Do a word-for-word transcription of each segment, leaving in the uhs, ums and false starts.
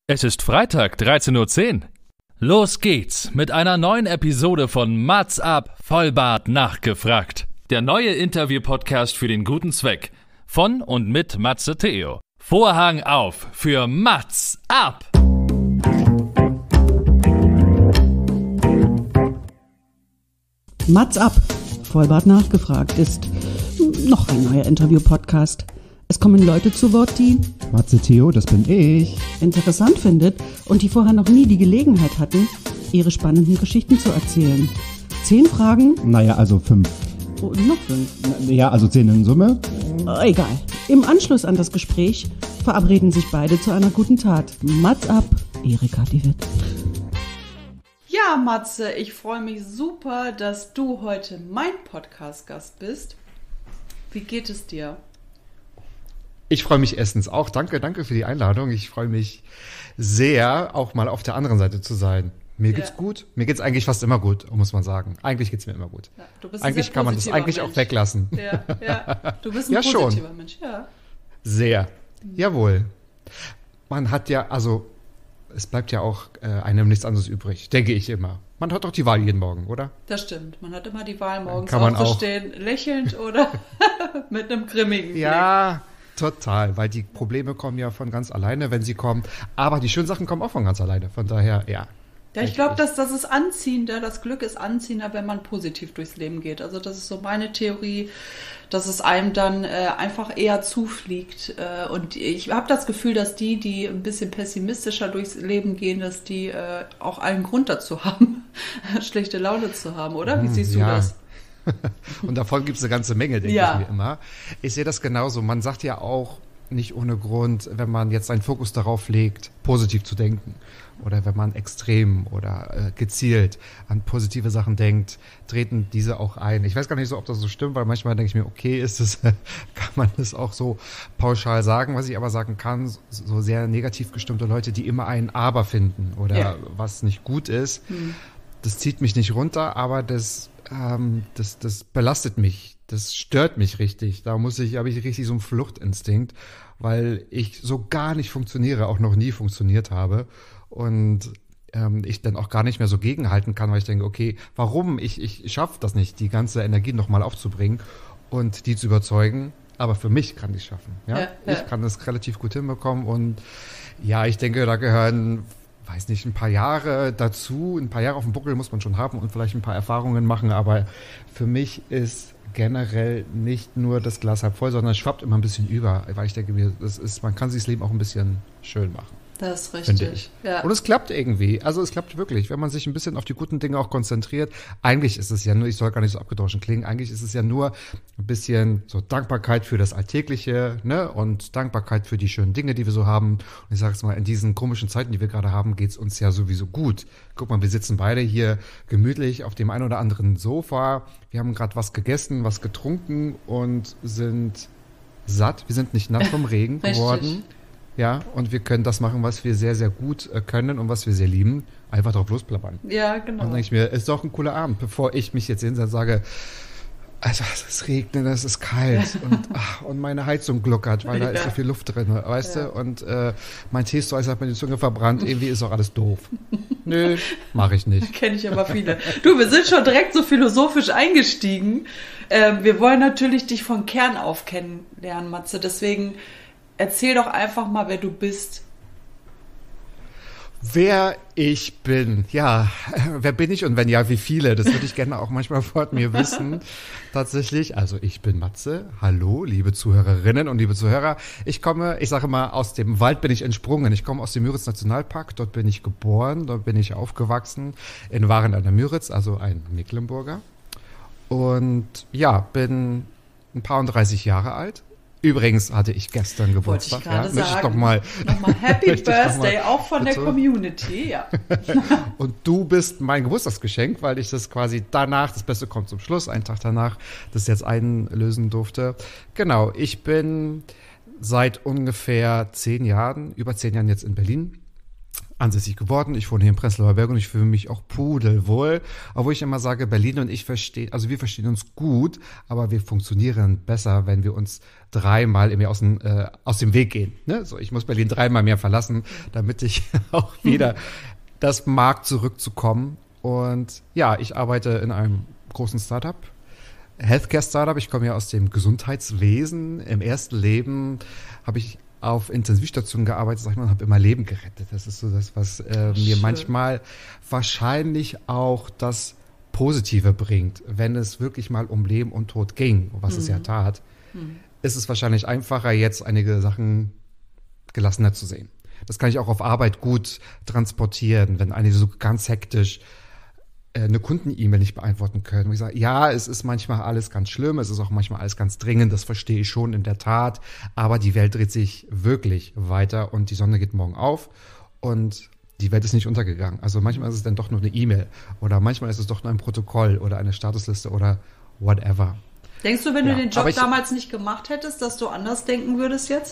Es ist Freitag, dreizehn Uhr zehn. Los geht's mit einer neuen Episode von Mats ab, Vollbart nachgefragt. Der neue Interview-Podcast für den guten Zweck. Von und mit Matze Theo. Vorhang auf für Mats ab! Mats ab, Vollbart nachgefragt ist noch ein neuer Interview-Podcast. Es kommen Leute zu Wort, die Matze Theo, das bin ich, interessant findet und die vorher noch nie die Gelegenheit hatten, ihre spannenden Geschichten zu erzählen. Zehn Fragen? Naja, also fünf. Oh, noch fünf? Ja, also zehn in Summe. Oh, egal. Im Anschluss an das Gespräch verabreden sich beide zu einer guten Tat. Mats ab, Erika die Witt. Ja, Matze, ich freue mich super, dass du heute mein Podcast-Gast bist. Wie geht es dir? Ich freue mich erstens auch. Danke, danke für die Einladung. Ich freue mich sehr, auch mal auf der anderen Seite zu sein. Mir geht's ja. gut. Mir geht's eigentlich fast immer gut, muss man sagen. Eigentlich geht's mir immer gut. Ja, du bist eigentlich kann man das eigentlich Mensch. auch weglassen. Ja, ja. Du bist ein ja, positiver schon. Mensch. Ja, sehr. Jawohl. Man hat ja, also es bleibt ja auch äh, einem nichts anderes übrig, denke ich immer. Man hat doch die Wahl jeden Morgen, oder? Das stimmt. Man hat immer die Wahl, morgens kann man aufzustehen, auch lächelnd oder mit einem grimmigen Blick. Ja, total, weil die Probleme kommen ja von ganz alleine, wenn sie kommen. Aber die schönen Sachen kommen auch von ganz alleine. Von daher, ja. Ja, ich glaube, dass das ist anziehender, das Glück ist anziehender, wenn man positiv durchs Leben geht. Also das ist so meine Theorie, dass es einem dann äh, einfach eher zufliegt. Äh, und ich habe das Gefühl, dass die, die ein bisschen pessimistischer durchs Leben gehen, dass die äh, auch allen Grund dazu haben, schlechte Laune zu haben, oder? Wie siehst du ja. das? Und davon gibt es eine ganze Menge, denke ja. ich mir immer. Ich sehe das genauso. Man sagt ja auch nicht ohne Grund, wenn man jetzt seinen Fokus darauf legt, positiv zu denken. Oder wenn man extrem oder äh, gezielt an positive Sachen denkt, treten diese auch ein. Ich weiß gar nicht so, ob das so stimmt, weil manchmal denke ich mir, okay, ist es, kann man das auch so pauschal sagen. Was ich aber sagen kann, so sehr negativ gestimmte Leute, die immer ein Aber finden oder ja. was nicht gut ist, hm. das zieht mich nicht runter, aber das, ähm, das, das belastet mich. Das stört mich richtig. Da muss ich, habe ich richtig so einen Fluchtinstinkt, weil ich so gar nicht funktioniere, auch noch nie funktioniert habe. Und ähm, ich dann auch gar nicht mehr so gegenhalten kann, weil ich denke, okay, warum? Ich, ich schaffe das nicht, die ganze Energie nochmal aufzubringen und die zu überzeugen. Aber für mich kann ich es schaffen. Ja? Ja, ja. Ich kann das relativ gut hinbekommen. Und ja, ich denke, da gehören, weiß nicht, ein paar Jahre dazu. Ein paar Jahre auf dem Buckel muss man schon haben und vielleicht ein paar Erfahrungen machen. Aber für mich ist generell nicht nur das Glas halb voll, sondern es schwappt immer ein bisschen über. Weil ich denke, das ist, man kann sich das Leben auch ein bisschen schön machen. Das ist richtig. Ja. Und es klappt irgendwie. Also es klappt wirklich, wenn man sich ein bisschen auf die guten Dinge auch konzentriert. Eigentlich ist es ja nur, ich soll gar nicht so abgedroschen klingen, eigentlich ist es ja nur ein bisschen so Dankbarkeit für das Alltägliche, ne? Und Dankbarkeit für die schönen Dinge, die wir so haben. Und ich sage es mal, in diesen komischen Zeiten, die wir gerade haben, geht's uns ja sowieso gut. Guck mal, wir sitzen beide hier gemütlich auf dem einen oder anderen Sofa. Wir haben gerade was gegessen, was getrunken und sind satt. Wir sind nicht nass vom Regen geworden. Ja, und wir können das machen, was wir sehr, sehr gut äh, können und was wir sehr lieben. Einfach drauf losplappern. Ja, genau. Und dann denke ich mir, ist doch ein cooler Abend, bevor ich mich jetzt hinsetze und sage, also es regnet, es ist kalt und, ach, und meine Heizung gluckert, weil ja. da ist so viel Luft drin, weißt ja. du? Und äh, mein Tee ist so, als hat mir die Zunge verbrannt, irgendwie ist auch alles doof. Nö, mache ich nicht. Kenne ich aber viele. Du, wir sind schon direkt so philosophisch eingestiegen. Ähm, wir wollen natürlich dich von Kern auf kennenlernen, Matze, deswegen erzähl doch einfach mal, wer du bist. Wer ich bin, ja, wer bin ich und wenn ja, wie viele? Das würde ich gerne auch manchmal vor mir wissen. Tatsächlich, also ich bin Matze. Hallo, liebe Zuhörerinnen und liebe Zuhörer. Ich komme, ich sage mal, aus dem Wald bin ich entsprungen. Ich komme aus dem Müritz-Nationalpark. Dort bin ich geboren, dort bin ich aufgewachsen. In Waren an der Müritz, also ein Mecklenburger. Und ja, bin ein paar und dreißig Jahre alt. Übrigens hatte ich gestern Geburtstag. Wollte ich gerade ja, sagen. Ich noch mal, Nochmal Happy Birthday, mal, auch von bitte. Der Community. Ja. Und du bist mein Geburtstagsgeschenk, weil ich das quasi danach, das Beste kommt zum Schluss, einen Tag danach, das jetzt einlösen durfte. Genau, ich bin seit ungefähr zehn Jahren, über zehn Jahren jetzt in Berlin. ansässig geworden. Ich wohne hier in Prenzlauer Berg und ich fühle mich auch pudelwohl. Obwohl ich immer sage, Berlin und ich verstehen, also wir verstehen uns gut, aber wir funktionieren besser, wenn wir uns dreimal im Jahr aus dem, äh, aus dem Weg gehen. Ne? So, ich muss Berlin dreimal mehr verlassen, damit ich auch wieder das mag, zurückzukommen. Und ja, ich arbeite in einem großen Startup, Healthcare-Startup. Ich komme ja aus dem Gesundheitswesen. Im ersten Leben habe ich auf Intensivstationen gearbeitet, sag ich mal, und habe immer Leben gerettet. Das ist so das, was äh, mir manchmal wahrscheinlich auch das Positive bringt. Wenn es wirklich mal um Leben und Tod ging, was mhm. es ja tat, mhm. ist es wahrscheinlich einfacher, jetzt einige Sachen gelassener zu sehen. Das kann ich auch auf Arbeit gut transportieren, wenn einige so ganz hektisch eine Kunden-E-Mail nicht beantworten können. Und ich sage, ja, es ist manchmal alles ganz schlimm, es ist auch manchmal alles ganz dringend, das verstehe ich schon in der Tat, aber die Welt dreht sich wirklich weiter und die Sonne geht morgen auf und die Welt ist nicht untergegangen. Also manchmal ist es dann doch nur eine E-Mail oder manchmal ist es doch nur ein Protokoll oder eine Statusliste oder whatever. Denkst du, wenn ja, du den Job ich, damals nicht gemacht hättest, dass du anders denken würdest jetzt?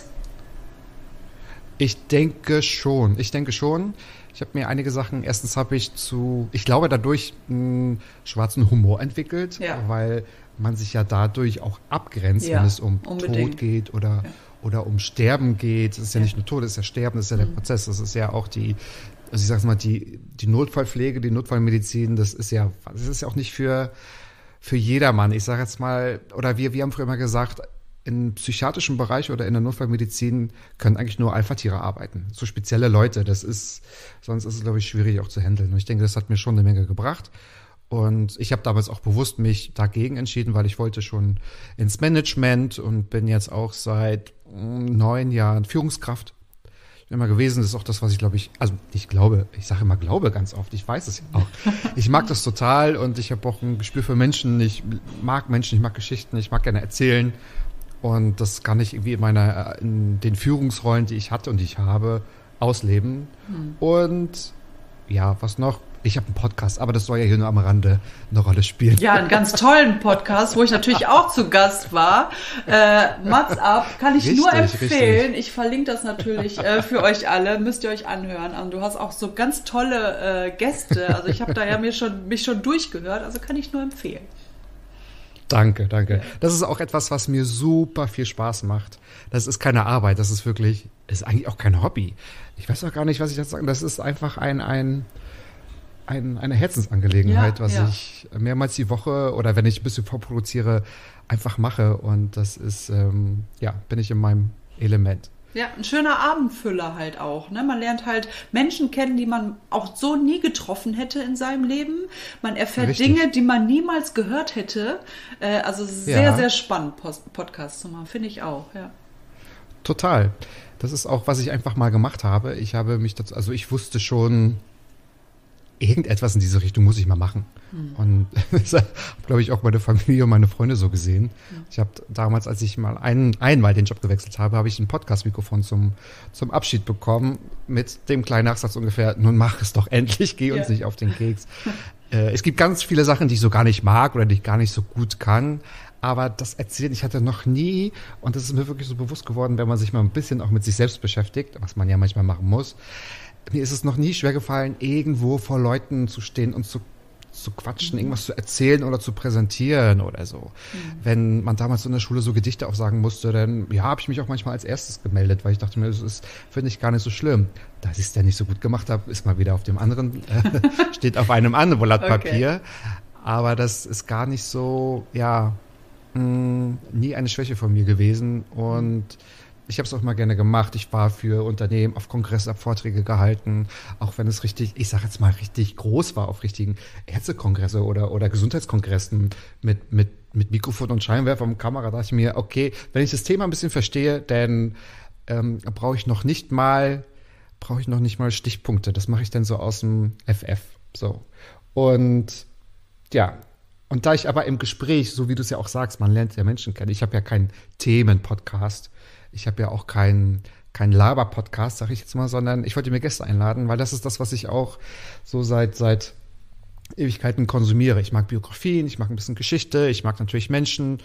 Ich denke schon, ich denke schon. Ich habe mir einige Sachen, erstens habe ich zu, ich glaube dadurch einen schwarzen Humor entwickelt, ja. weil man sich ja dadurch auch abgrenzt, ja, wenn es um unbedingt. Tod geht oder, ja. oder um Sterben geht. Es ist ja, ja nicht nur Tod, es ist ja Sterben, das ist ja der mhm. Prozess. Das ist ja auch die, also ich sag's mal, die, die Notfallpflege, die Notfallmedizin, das ist ja, das ist ja auch nicht für, für jedermann. Ich sage jetzt mal, oder wir, wir haben früher immer gesagt, im psychiatrischen Bereich oder in der Notfallmedizin können eigentlich nur Alpha-Tiere arbeiten. So spezielle Leute, das ist, sonst ist es, glaube ich, schwierig auch zu handeln. Und ich denke, das hat mir schon eine Menge gebracht. Und ich habe damals auch bewusst mich dagegen entschieden, weil ich wollte schon ins Management und bin jetzt auch seit neun Jahren Führungskraft immer gewesen. Das ist auch das, was ich glaube ich, also ich glaube, ich sage immer glaube ganz oft, ich weiß es ja auch. Ich mag das total und ich habe auch ein Gespür für Menschen. Ich mag Menschen, ich mag Geschichten, ich mag gerne erzählen. Und das kann ich irgendwie in meiner, in den Führungsrollen, die ich hatte und die ich habe, ausleben. Hm. Und ja, was noch? Ich habe einen Podcast, aber das soll ja hier nur am Rande eine Rolle spielen. Ja, einen ganz tollen Podcast, wo ich natürlich auch zu Gast war. Äh, Mats Up, kann ich richtig, nur empfehlen. Richtig. Ich verlinke das natürlich äh, für euch alle, müsst ihr euch anhören. Und du hast auch so ganz tolle äh, Gäste. Also ich habe da ja mir schon, mich schon durchgehört, also kann ich nur empfehlen. Danke, danke. Das ist auch etwas, was mir super viel Spaß macht. Das ist keine Arbeit, das ist wirklich, ist eigentlich auch kein Hobby. Ich weiß auch gar nicht, was ich jetzt sagen. Das ist einfach ein, ein, ein eine Herzensangelegenheit, ja, was ja. ich mehrmals die Woche oder wenn ich ein bisschen vorproduziere, einfach mache. Und das ist, ähm, ja, bin ich in meinem Element. Ja, ein schöner Abendfüller halt auch. Ne? Man lernt halt Menschen kennen, die man auch so nie getroffen hätte in seinem Leben. Man erfährt Richtig. Dinge, die man niemals gehört hätte. Äh, also sehr, ja. sehr spannend, Post- Podcast zu machen, finde ich auch. Ja. Total. Das ist auch, was ich einfach mal gemacht habe. Ich habe mich dazu, also ich wusste schon, irgendetwas in diese Richtung muss ich mal machen. Mhm. Und das habe, glaube ich, auch meine Familie und meine Freunde so gesehen. Mhm. Ich habe damals, als ich mal ein, einmal den Job gewechselt habe, habe ich ein Podcast-Mikrofon zum, zum Abschied bekommen mit dem kleinen Nachsatz ungefähr, nun mach es doch endlich, geh uns ja. nicht auf den Keks. äh, es gibt ganz viele Sachen, die ich so gar nicht mag oder die ich gar nicht so gut kann. Aber das Erzählen, ich hatte noch nie, und das ist mir wirklich so bewusst geworden, wenn man sich mal ein bisschen auch mit sich selbst beschäftigt, was man ja manchmal machen muss, mir ist es noch nie schwer gefallen, irgendwo vor Leuten zu stehen und zu, zu quatschen, mhm. irgendwas zu erzählen oder zu präsentieren oder so. Mhm. Wenn man damals in der Schule so Gedichte aufsagen musste, dann ja, habe ich mich auch manchmal als erstes gemeldet, weil ich dachte mir, das ist, finde ich gar nicht so schlimm. Da ich es ja nicht so gut gemacht habe, ist mal wieder auf dem anderen, äh, steht auf einem anderen Blatt Papier. Okay. Aber das ist gar nicht so, ja, mh, nie eine Schwäche von mir gewesen und ich habe es auch mal gerne gemacht. Ich war für Unternehmen auf Kongresse, habe Vorträge gehalten, auch wenn es richtig, ich sage jetzt mal richtig groß war, auf richtigen Ärztekongresse oder oder Gesundheitskongressen mit mit mit Mikrofon und Scheinwerfer und Kamera. Da dachte ich mir, okay, wenn ich das Thema ein bisschen verstehe, dann ähm, brauche ich noch nicht mal brauche ich noch nicht mal Stichpunkte. Das mache ich dann so aus dem F F. So und ja. Und da ich aber im Gespräch, so wie du es ja auch sagst, man lernt ja Menschen kennen. Ich habe ja keinen Themen-Podcast. Ich habe ja auch keinen kein Laber-Podcast, sage ich jetzt mal, sondern ich wollte mir Gäste einladen, weil das ist das, was ich auch so seit seit Ewigkeiten konsumiere. Ich mag Biografien, ich mag ein bisschen Geschichte, ich mag natürlich Menschen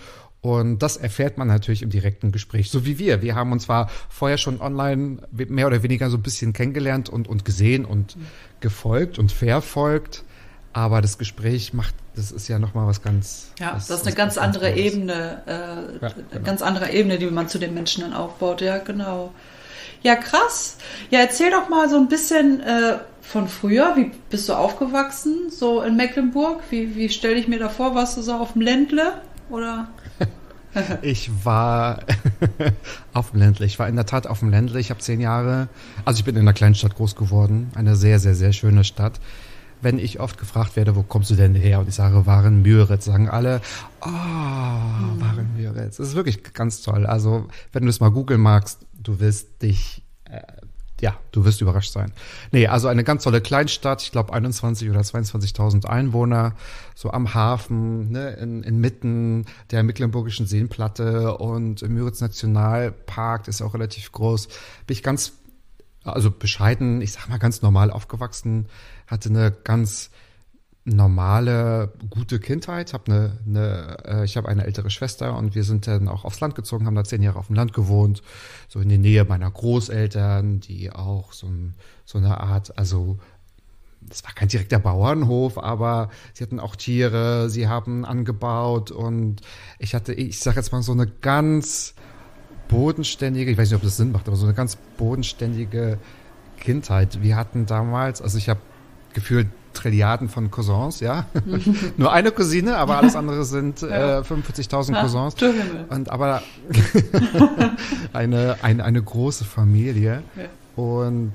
Und das erfährt man natürlich im direkten Gespräch, so wie wir. Wir haben uns zwar vorher schon online mehr oder weniger so ein bisschen kennengelernt und, und gesehen und mhm. gefolgt und verfolgt, aber das Gespräch macht, das ist ja nochmal was ganz... Ja, das, das ist eine ganz andere ganz Ebene, äh, ja, genau. eine ganz andere Ebene, die man zu den Menschen dann aufbaut, ja, genau. Ja, krass. Ja, erzähl doch mal so ein bisschen äh, von früher. Wie bist du aufgewachsen, so in Mecklenburg? Wie, wie stelle ich mir da vor? Warst du so auf dem Ländle, oder... Ich war auf dem Ländle. Ich war in der Tat auf dem Ländle. Ich habe zehn Jahre, also ich bin in einer kleinen Stadt groß geworden. Eine sehr, sehr, sehr schöne Stadt. Wenn ich oft gefragt werde, wo kommst du denn her? Und ich sage, Waren-Müritz, sagen alle, oh, hm. Waren-Müritz. Das ist wirklich ganz toll. Also, wenn du es mal googeln magst, du wirst dich, äh, ja, du wirst überrascht sein. Nee, also eine ganz tolle Kleinstadt. Ich glaube, einundzwanzig oder zweiundzwanzigtausend Einwohner, so am Hafen, ne, in, inmitten der Mecklenburgischen Seenplatte, und im Müritz Nationalpark ist auch relativ groß. Bin ich ganz, also bescheiden, ich sag mal ganz normal aufgewachsen, hatte eine ganz normale, gute Kindheit. Hab eine, eine, äh, ich habe eine ältere Schwester und wir sind dann auch aufs Land gezogen, haben da zehn Jahre auf dem Land gewohnt, so in der Nähe meiner Großeltern, die auch so, ein, so eine Art, also das war kein direkter Bauernhof, aber sie hatten auch Tiere, sie haben angebaut, und ich hatte, ich sag jetzt mal, so eine ganz bodenständige, ich weiß nicht, ob das Sinn macht, aber so eine ganz bodenständige Kindheit. Wir hatten damals, also ich habe gefühlt Trilliarden von Cousins, ja. Nur eine Cousine, aber alles andere sind ja. äh, fünfundvierzigtausend ja, Cousins. Und aber eine, eine, eine große Familie. Ja. Und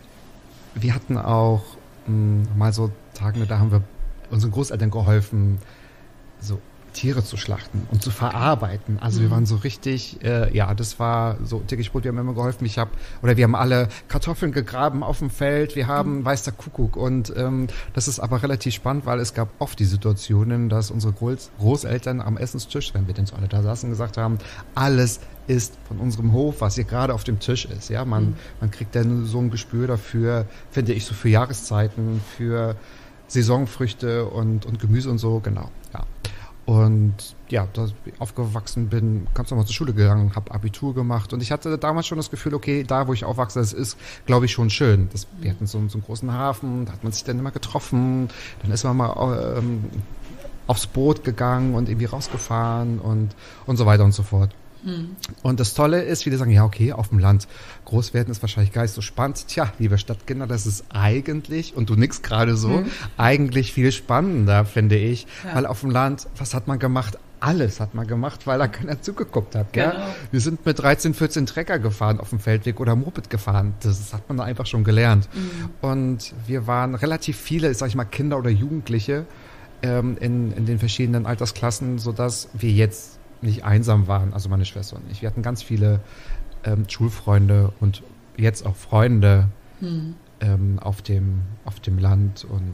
wir hatten auch mh, mal so Tage, da haben wir unseren Großeltern geholfen, so Tiere zu schlachten und zu verarbeiten. Also mhm. wir waren so richtig, äh, ja, das war so täglich Brot, wir haben immer geholfen. Ich habe, oder wir haben alle Kartoffeln gegraben auf dem Feld, wir haben mhm. weiß der Kuckuck, und ähm, das ist aber relativ spannend, weil es gab oft die Situationen, dass unsere Groß- Großeltern am Essenstisch, wenn wir denn so alle da saßen, gesagt haben, alles ist von unserem Hof, was hier gerade auf dem Tisch ist. Ja, man, mhm. man kriegt dann so ein Gespür dafür, finde ich, so für Jahreszeiten, für Saisonfrüchte und, und Gemüse und so, genau, ja. Und ja, da ich aufgewachsen bin, ganz normal zur Schule gegangen, habe Abitur gemacht, und ich hatte damals schon das Gefühl, okay, da wo ich aufwachse, das ist, glaube ich, schon schön. Das, wir hatten so, so einen großen Hafen, da hat man sich dann immer getroffen, dann ist man mal ähm, aufs Boot gegangen und irgendwie rausgefahren und, und so weiter und so fort. Hm. Und das Tolle ist, viele sagen, ja, okay, auf dem Land groß werden ist wahrscheinlich gar nicht so spannend. Tja, liebe Stadtkinder, das ist eigentlich, und du nickst gerade so, hm. eigentlich viel spannender, finde ich. Ja. Weil auf dem Land, was hat man gemacht? Alles hat man gemacht, weil da keiner zugeguckt hat. Genau. Gell? Wir sind mit dreizehn, vierzehn Trecker gefahren auf dem Feldweg oder Moped gefahren. Das hat man da einfach schon gelernt. Mhm. Und wir waren relativ viele, sag ich mal, Kinder oder Jugendliche ähm, in, in den verschiedenen Altersklassen, sodass wir jetzt nicht einsam waren, also meine Schwester und ich. Wir hatten ganz viele ähm, Schulfreunde und jetzt auch Freunde hm. ähm, auf dem, auf dem Land. Und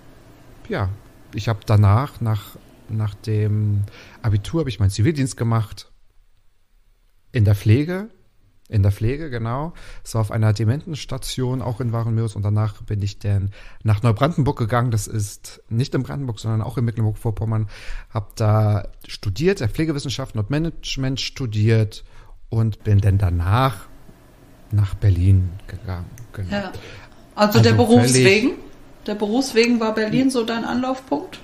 ja, ich habe danach, nach, nach dem Abitur, habe ich meinen Zivildienst gemacht. In der Pflege. In der Pflege, genau. Es war auf einer Dementenstation, auch in Waren-Müritz, und danach bin ich dann nach Neubrandenburg gegangen. Das ist nicht in Brandenburg, sondern auch in Mecklenburg-Vorpommern. Habe da studiert, Pflegewissenschaften und Management studiert, und bin dann danach nach Berlin gegangen. Genau. Ja. Also, also der Berufswegen? Der Berufswegen war Berlin so dein Anlaufpunkt?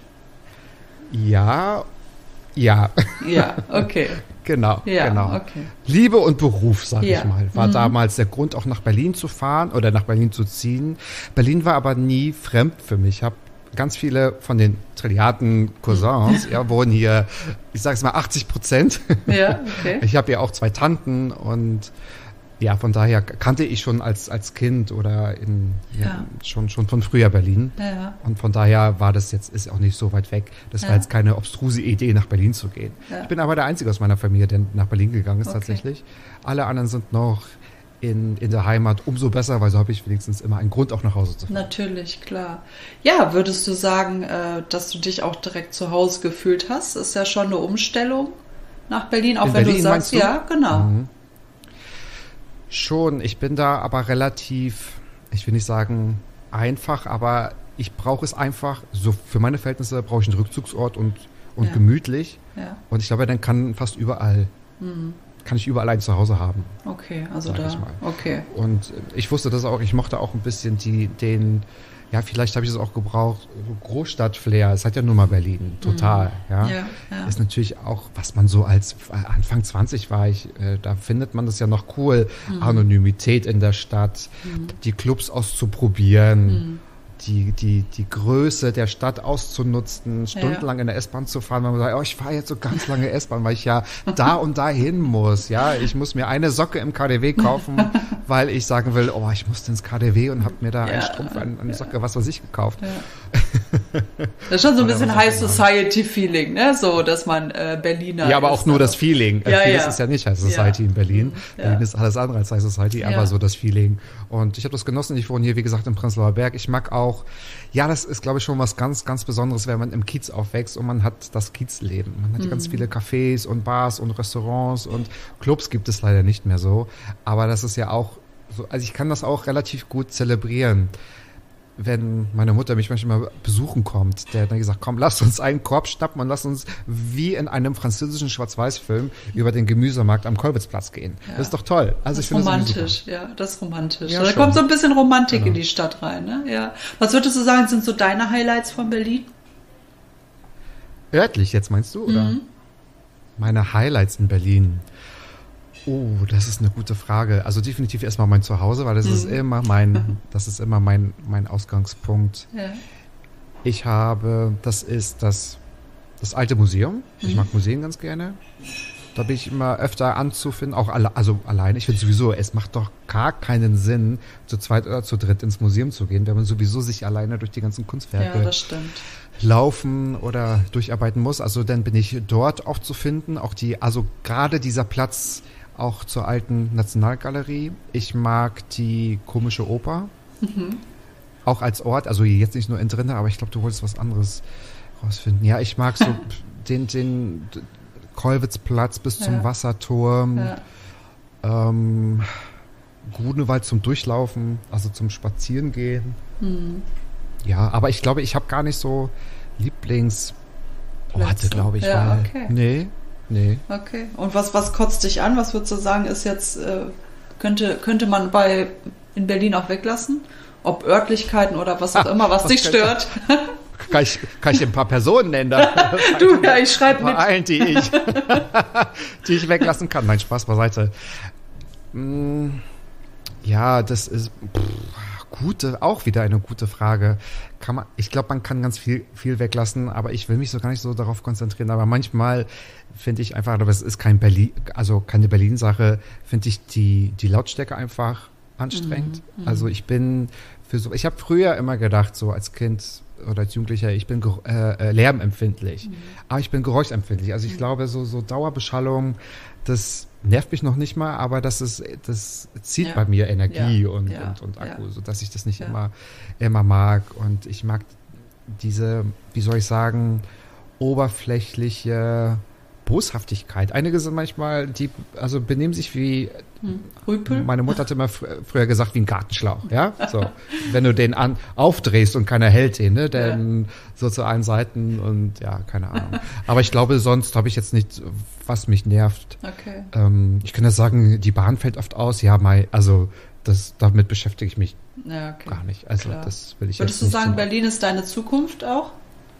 Ja, ja. Ja, okay. Genau, ja, genau. Okay. Liebe und Beruf, sag ja. ich mal, war mhm. damals der Grund, auch nach Berlin zu fahren oder nach Berlin zu ziehen. Berlin war aber nie fremd für mich. Ich habe ganz viele von den Trilliarden Cousins, ja, wohnen hier, ich sag's mal, achtzig Prozent. Ja, okay. Ich habe ja auch zwei Tanten, und ja, von daher kannte ich schon als, als Kind oder in, ja, ja. schon, schon von früher Berlin. Ja. Und von daher war das jetzt, ist auch nicht so weit weg. Das ja. war jetzt keine obstruse Idee, nach Berlin zu gehen. Ja. Ich bin aber der Einzige aus meiner Familie, der nach Berlin gegangen ist, okay. tatsächlich. Alle anderen sind noch in, in der Heimat. Umso besser, weil so habe ich wenigstens immer einen Grund, auch nach Hause zu fahren. Natürlich, klar. Ja, würdest du sagen, dass du dich auch direkt zu Hause gefühlt hast? Ist ja schon eine Umstellung nach Berlin, auch in wenn Berlin, du sagst, du? Ja, genau. Mhm. Schon, ich bin da aber relativ, ich will nicht sagen einfach, aber ich brauche es einfach, so für meine Verhältnisse brauche ich einen Rückzugsort, und und ja. gemütlich. Ja. Und ich glaube, dann kann fast überall, mhm. kann ich überall ein Zuhause haben. Okay, also da, okay. Und ich wusste das auch, ich mochte auch ein bisschen die, den, ja, vielleicht habe ich es auch gebraucht, Großstadt-Flair. Es hat ja nun mal Berlin, total. Mhm. Ja? Ja, ja. Ist natürlich auch, was man so als Anfang zwanzig war, ich, äh, da findet man das ja noch cool. Mhm. Anonymität in der Stadt, mhm. die Clubs auszuprobieren, mhm. die, die, die Größe der Stadt auszunutzen, stundenlang ja. in der S-Bahn zu fahren, weil man sagt, oh, ich fahre jetzt so ganz lange S-Bahn, weil ich ja da und da hin muss. Ja, ich muss mir eine Socke im K D W kaufen, weil ich sagen will, oh, ich muss ins K D W und habe mir da ja. einen Strumpf, eine, eine Socke, was weiß ich, gekauft. Ja. Das ist schon so ein bisschen High Society Feeling, ne? So, dass man äh, Berliner Ja, aber auch nur das Feeling. Ja, Vieles ja. ist ja nicht High Society ja. in Berlin. Ja. Berlin ist alles andere als High Society, ja. aber so das Feeling. Und ich habe das genossen. Ich wohne hier, wie gesagt, im Prenzlauer Berg. Ich mag auch, ja, das ist, glaube ich, schon was ganz, ganz Besonderes, wenn man im Kiez aufwächst und man hat das Kiezleben. Man hat mhm. ganz viele Cafés und Bars und Restaurants und Clubs gibt es leider nicht mehr so. Aber das ist ja auch so, also ich kann das auch relativ gut zelebrieren. Wenn meine Mutter mich manchmal besuchen kommt, der hat dann gesagt, komm, lass uns einen Korb schnappen und lass uns wie in einem französischen Schwarz-Weiß-Film über den Gemüsemarkt am Kolbitzplatz gehen. Ja. Das ist doch toll. Also das ich ist finde romantisch, ja, das ist romantisch. Ja, da schon. kommt so ein bisschen Romantik genau. in die Stadt rein, ne? Ja. Was würdest du sagen, sind so deine Highlights von Berlin? Örtlich jetzt meinst du, oder? Mhm. Meine Highlights in Berlin. Oh, das ist eine gute Frage. Also definitiv erstmal mein Zuhause, weil das mhm. ist immer mein, das ist immer mein, mein Ausgangspunkt. Ja. Ich habe, das ist das, das alte Museum. Mhm. Ich mag Museen ganz gerne. Da bin ich immer öfter anzufinden, auch alle, also alleine. Ich finde sowieso, es macht doch gar keinen Sinn, zu zweit oder zu dritt ins Museum zu gehen, wenn man sowieso sich alleine durch die ganzen Kunstwerke ja, das stimmt. laufen oder durcharbeiten muss. Also dann bin ich dort auch zu finden. Auch die, also gerade dieser Platz auch zur alten Nationalgalerie. Ich mag die Komische Oper. Mhm. Auch als Ort, also jetzt nicht nur innen drin, aber ich glaube, du wolltest was anderes rausfinden. Ja, ich mag so den, den Kollwitzplatz bis ja. zum Wasserturm. Ja. Ähm, Grunewald zum Durchlaufen, also zum Spazierengehen. Mhm. Ja, aber ich glaube, ich habe gar nicht so Lieblingsorte, glaube ich. Ja, weil, okay. Nee. Nee. Okay. Und was, was kotzt dich an? Was würdest du sagen, ist jetzt, äh, könnte, könnte man bei in Berlin auch weglassen? Ob Örtlichkeiten oder was auch ah, immer, was, was dich stört? Kann ich, kann ich ein paar Personen nennen? Du, ja, ich schreibe mit. Allen, die ich, die ich weglassen kann. Nein, Spaß beiseite. Ja, das ist pff, gute, auch wieder eine gute Frage. Kann man, ich glaube, man kann ganz viel, viel weglassen, aber ich will mich so gar nicht so darauf konzentrieren. Aber manchmal finde ich einfach, aber es ist kein Berlin, also keine Berlin-Sache, finde ich die, die Lautstärke einfach anstrengend. Mhm, also ich bin für so, ich habe früher immer gedacht, so als Kind oder als Jugendlicher, ich bin äh, lärmempfindlich, mhm. aber ich bin geräuschempfindlich. Also ich mhm. glaube, so, so Dauerbeschallung, das nervt mich noch nicht mal, aber das ist, das zieht ja. bei mir Energie ja. Und, ja. und, und Akku, ja. sodass ich das nicht ja. immer, immer mag. Und ich mag diese, wie soll ich sagen, oberflächliche Boshaftigkeit. Einige sind manchmal, die also benehmen sich wie Rüpel. Meine Mutter hat immer fr- früher gesagt, wie ein Gartenschlauch, ja? So, wenn du den an, aufdrehst und keiner hält den, ne? Dann ja. so zu allen Seiten und ja, keine Ahnung. Aber ich glaube, sonst habe ich jetzt nicht, was mich nervt. Okay. Ähm, ich kann ja sagen, die Bahn fällt oft aus, ja, mein, also das, damit beschäftige ich mich ja, okay. gar nicht. Also Klar. das will ich Würdest jetzt nicht du sagen, so Berlin ist deine Zukunft auch?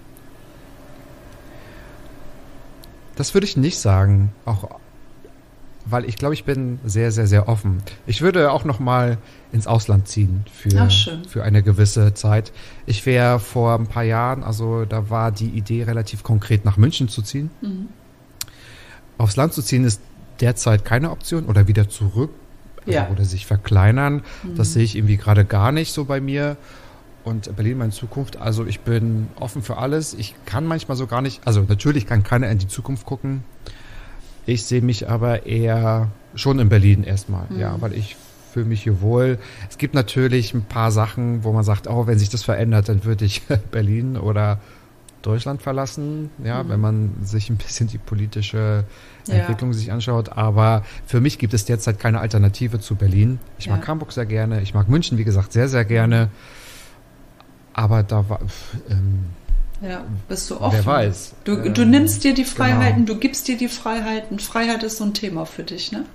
Das würde ich nicht sagen, auch weil ich glaube, ich bin sehr, sehr, sehr offen. Ich würde auch noch mal ins Ausland ziehen für, Ach, für eine gewisse Zeit. Ich wäre vor ein paar Jahren, also da war die Idee relativ konkret, nach München zu ziehen. Mhm. Aufs Land zu ziehen ist derzeit keine Option oder wieder zurück also ja. oder sich verkleinern. Mhm. Das sehe ich irgendwie gerade gar nicht so bei mir. Und Berlin meine Zukunft, also ich bin offen für alles. Ich kann manchmal so gar nicht, also natürlich kann keiner in die Zukunft gucken. Ich sehe mich aber eher schon in Berlin erstmal, mhm. ja, weil ich fühle mich hier wohl. Es gibt natürlich ein paar Sachen, wo man sagt, oh, wenn sich das verändert, dann würde ich Berlin oder Deutschland verlassen, ja, mhm. wenn man sich ein bisschen die politische ja. Entwicklung sich anschaut. Aber für mich gibt es derzeit keine Alternative zu Berlin. Ich ja. mag Hamburg sehr gerne, ich mag München, wie gesagt, sehr, sehr gerne. Aber da war, ähm, Ja, bist du offen. Wer weiß. Du, äh, du nimmst dir die Freiheiten, genau. du gibst dir die Freiheiten. Freiheit ist so ein Thema für dich, ne?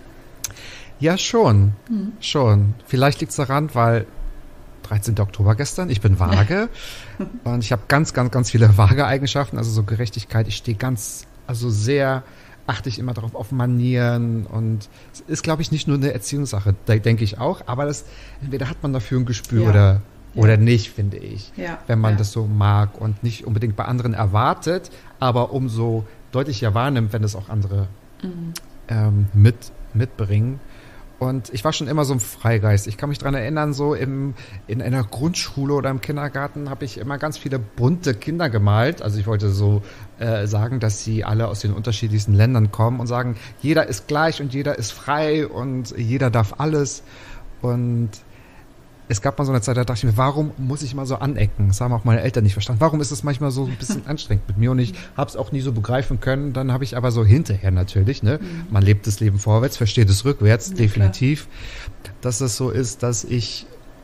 Ja, schon. Hm. Schon. Vielleicht liegt es daran, weil dreizehnten Oktober gestern, ich bin vage und ich habe ganz, ganz, ganz viele vage Eigenschaften, also so Gerechtigkeit. Ich stehe ganz, also sehr, achte ich immer darauf auf Manieren und es ist, glaube ich, nicht nur eine Erziehungssache, da denke ich auch, aber das, entweder hat man dafür ein Gespür Ja. oder, Ja. oder nicht, finde ich, Ja. wenn man Ja. das so mag und nicht unbedingt bei anderen erwartet, aber umso deutlicher wahrnimmt, wenn es auch andere Mhm. ähm, mit, mitbringen. Und ich war schon immer so ein Freigeist. Ich kann mich daran erinnern, so im, in einer Grundschule oder im Kindergarten habe ich immer ganz viele bunte Kinder gemalt. Also ich wollte so äh, sagen, dass sie alle aus den unterschiedlichsten Ländern kommen und sagen, jeder ist gleich und jeder ist frei und jeder darf alles. Und es gab mal so eine Zeit, da dachte ich mir, warum muss ich mal so anecken? Das haben auch meine Eltern nicht verstanden. Warum ist es manchmal so ein bisschen anstrengend mit mir? Und ich habe es auch nie so begreifen können. Dann habe ich aber so hinterher natürlich, ne? Man lebt das Leben vorwärts, versteht es rückwärts, Ja, definitiv. Dass es so ist, dass ich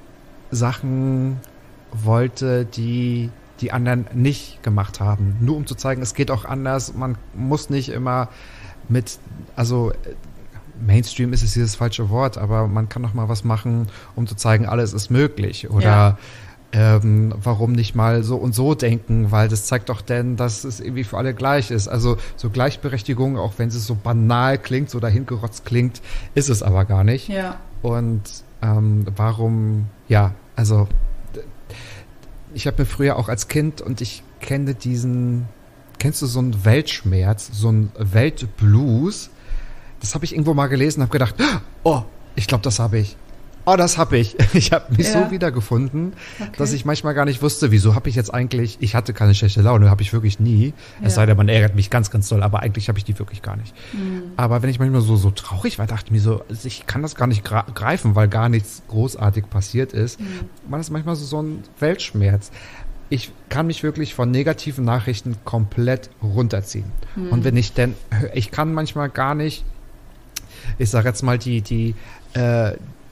Sachen wollte, die die anderen nicht gemacht haben. Nur um zu zeigen, es geht auch anders. Man muss nicht immer mit, also Mainstream ist es hier das falsche Wort, aber man kann doch mal was machen, um zu zeigen, alles ist möglich. Oder Ja. ähm, warum nicht mal so und so denken, weil das zeigt doch denn, dass es irgendwie für alle gleich ist. Also so Gleichberechtigung, auch wenn es so banal klingt, so dahingerotzt klingt, ist es aber gar nicht. Ja. Und ähm, warum, ja, also d- ich habe mir früher auch als Kind und ich kenne diesen, kennst du so einen Weltschmerz, so einen Weltblues? Das habe ich irgendwo mal gelesen und habe gedacht, oh, ich glaube, das habe ich. Oh, das habe ich. Ich habe mich Ja. so wiedergefunden, Okay. dass ich manchmal gar nicht wusste, wieso habe ich jetzt eigentlich, ich hatte keine schlechte Laune, habe ich wirklich nie. Ja. Es sei denn, man ärgert mich ganz, ganz doll, aber eigentlich habe ich die wirklich gar nicht. Mhm. Aber wenn ich manchmal so, so traurig war, dachte ich mir so, also ich kann das gar nicht gra- greifen, weil gar nichts großartig passiert ist. Mhm. Man ist manchmal so, so ein Weltschmerz. Ich kann mich wirklich von negativen Nachrichten komplett runterziehen. Mhm. Und wenn ich denn, ich kann manchmal gar nicht, ich sage jetzt mal, die, die, äh,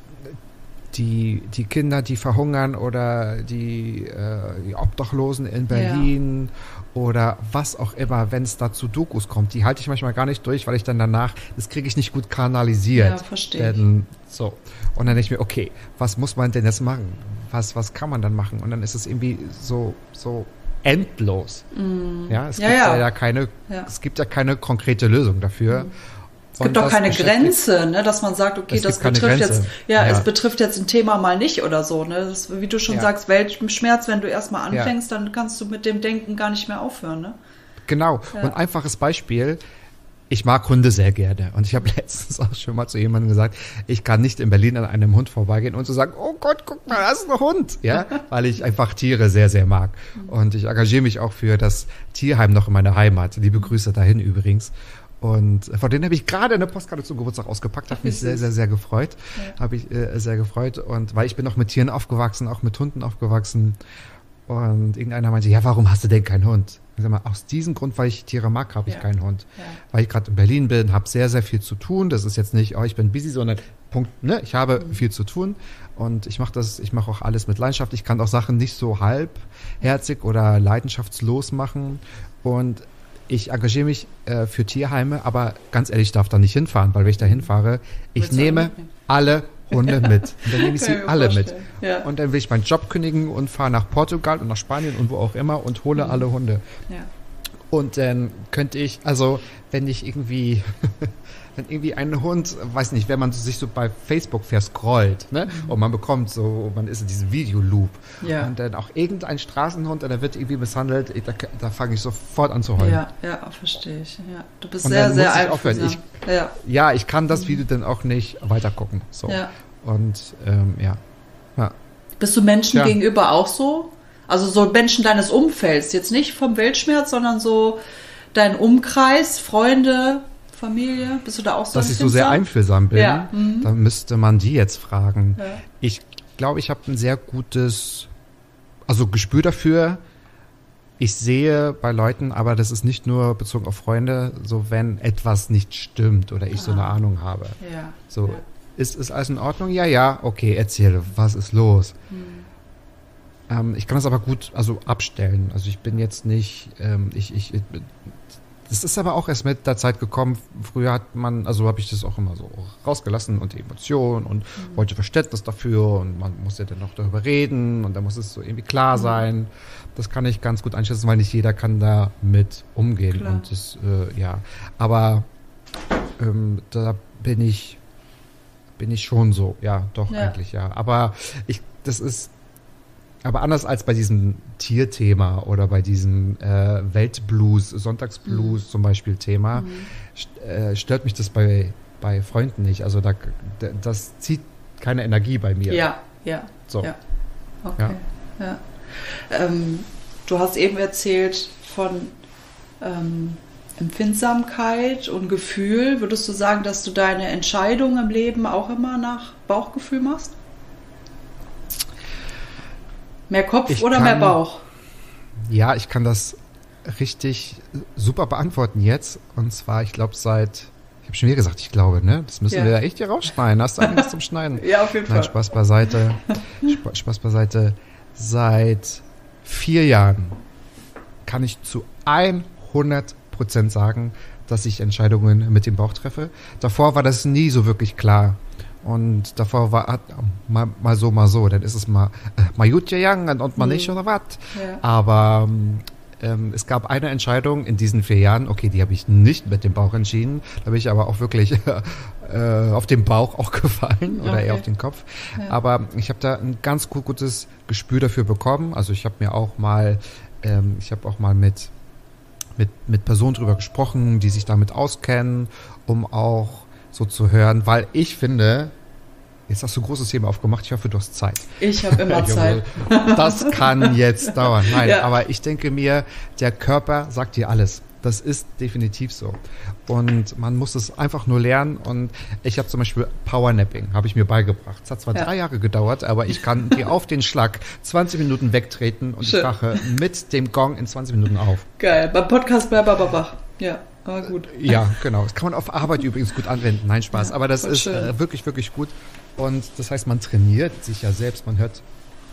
die, die Kinder, die verhungern oder die, äh, die Obdachlosen in Berlin oder was auch immer, wenn es da zu Dokus kommt, die halte ich manchmal gar nicht durch, weil ich dann danach, das kriege ich nicht gut kanalisiert. Ja, verstehe ich. Denn, so. Und dann denke ich mir, okay, was muss man denn jetzt machen? Was, was kann man dann machen? Und dann ist es irgendwie so, so endlos. Ja, es Ja, gibt ja, ja. ja keine, Ja. es gibt ja keine konkrete Lösung dafür. Es gibt doch keine Grenze, ne, dass man sagt, okay, Es das gibt keine betrifft Grenze. jetzt, ja, Ja. es betrifft jetzt ein Thema mal nicht oder so, ne? Das, wie du schon Ja. sagst, Weltschmerz, wenn du erstmal Ja. anfängst, dann kannst du mit dem Denken gar nicht mehr aufhören, ne? Genau. Ja. Und einfaches Beispiel. Ich mag Hunde sehr gerne. Und ich habe letztens auch schon mal zu jemandem gesagt, ich kann nicht in Berlin an einem Hund vorbeigehen und so sagen, oh Gott, guck mal, das ist ein Hund. Ja, weil ich einfach Tiere sehr, sehr mag. Und ich engagiere mich auch für das Tierheim noch in meiner Heimat. Liebe Grüße dahin übrigens. Und von denen habe ich gerade eine Postkarte zum Geburtstag ausgepackt, hat Ach, wie mich sehr, süß. sehr, sehr gefreut. Ja. Habe ich äh, sehr gefreut. Und weil ich bin auch mit Tieren aufgewachsen, auch mit Hunden aufgewachsen. Und irgendeiner meinte, ja, warum hast du denn keinen Hund? Ich sag mal, aus diesem Grund, weil ich Tiere mag, habe ich Ja. keinen Hund. Ja. Weil ich gerade in Berlin bin, habe sehr, sehr viel zu tun. Das ist jetzt nicht, oh, ich bin busy, sondern Punkt, ne? Ich habe Mhm. viel zu tun und ich mache das, ich mache auch alles mit Leidenschaft. Ich kann auch Sachen nicht so halbherzig oder leidenschaftslos machen. Und ich engagiere mich äh, für Tierheime, aber ganz ehrlich, ich darf da nicht hinfahren, weil wenn ich da hinfahre, ich Willst du auch nehme mitnehmen? alle Hunde mit. Und dann nehme ich Kann sie ich mir alle mit. vorstellen. Ja. Und dann will ich meinen Job kündigen und fahre nach Portugal und nach Spanien und wo auch immer und hole alle Hunde. Ja. Und dann könnte ich, also wenn ich irgendwie, wenn irgendwie ein Hund, weiß nicht, wenn man sich so bei Facebook verscrollt, ne, und man bekommt so, man ist in diesem Videoloop Ja. und dann auch irgendein Straßenhund, der wird irgendwie misshandelt, da, da fange ich sofort an zu heulen. Ja, ja, verstehe ich. Ja. Du bist Und sehr, dann sehr muss ich aufhören. einfühlsam. Ja. Ja, ich kann das Video dann auch nicht weitergucken. So. Ja. Und ähm, ja. ja. Bist du Menschen Ja. gegenüber auch so? Also so Menschen deines Umfelds, jetzt nicht vom Weltschmerz, sondern so dein Umkreis, Freunde, Familie, bist du da auch so Dass ich so sehr empfindsam? einfühlsam bin, Ja, mhm. dann müsste man die jetzt fragen. Ja. Ich glaube, ich habe ein sehr gutes, also Gespür dafür. Ich sehe bei Leuten, aber das ist nicht nur bezogen auf Freunde, so wenn etwas nicht stimmt oder ich so eine Ah. Ahnung habe. Ja. So, Ja. ist, ist alles in Ordnung? Ja, ja, okay, erzähle, was ist los? Ähm, ich kann das aber gut also abstellen. Also ich bin jetzt nicht, ähm, ich, ich, das ist aber auch erst mit der Zeit gekommen. Früher hat man, also habe ich das auch immer so rausgelassen und die Emotionen und mhm. wollte Verständnis dafür und man musste dann noch darüber reden und dann muss es so irgendwie klar sein. Das kann ich ganz gut einschätzen, weil nicht jeder kann da mit umgehen. Klar. Und das, äh, ja, aber ähm, da bin ich, bin ich schon so, ja, doch ja. eigentlich, ja. Aber ich, das ist, aber anders als bei diesem Tierthema oder bei diesem äh, Weltblues, Sonntagsblues mhm. zum Beispiel Thema, mhm. st- äh, stört mich das bei, bei Freunden nicht. Also da, das zieht keine Energie bei mir. Ja, ja, so. ja. Okay, ja. ja. Ähm, du hast eben erzählt von ähm, Empfindsamkeit und Gefühl. Würdest du sagen, dass du deine Entscheidungen im Leben auch immer nach Bauchgefühl machst? Mehr Kopf ich oder kann, mehr Bauch? Ja, ich kann das richtig super beantworten jetzt. Und zwar, ich glaube, seit, ich habe schon wieder gesagt, ich glaube, ne? Das müssen ja. wir echt hier rausschneiden. Hast du eigentlich was zum Schneiden? Ja, auf jeden Nein, Fall. Spaß beiseite. Sp- Spaß beiseite. Seit vier Jahren kann ich zu hundert Prozent sagen, dass ich Entscheidungen mit dem Bauch treffe. Davor war das nie so wirklich klar. Und davor war mal, mal so, mal so. Dann ist es mal, äh, mal gut gegangen und mal mhm. nicht oder was. Ja. Aber ähm, es gab eine Entscheidung in diesen vier Jahren, okay, die habe ich nicht mit dem Bauch entschieden. Da bin ich aber auch wirklich äh, auf den Bauch auch gefallen oder okay. eher auf den Kopf. Ja. Aber ich habe da ein ganz gut, gutes Gespür dafür bekommen. Also ich habe mir auch mal, ähm, ich habe auch mal mit, mit, mit Personen drüber gesprochen, die sich damit auskennen, um auch so zu hören, weil ich finde, jetzt hast du ein großes Thema aufgemacht, ich hoffe, du hast Zeit. Ich habe immer Zeit. Das kann jetzt dauern. Nein, ja. aber ich denke mir, der Körper sagt dir alles. Das ist definitiv so. Und man muss es einfach nur lernen. Und ich habe zum Beispiel Powernapping, habe ich mir beigebracht. Es hat zwar ja. drei Jahre gedauert, aber ich kann dir auf den Schlag zwanzig Minuten wegtreten und Schön. ich wache mit dem Gong in zwanzig Minuten auf. Geil, beim Podcast bei Bababach. Ja. Aber gut. Ja, genau. Das kann man auf Arbeit übrigens gut anwenden. Nein, Spaß. Ja, aber das ist äh, wirklich, wirklich gut. Und das heißt, man trainiert sich ja selbst. Man hört,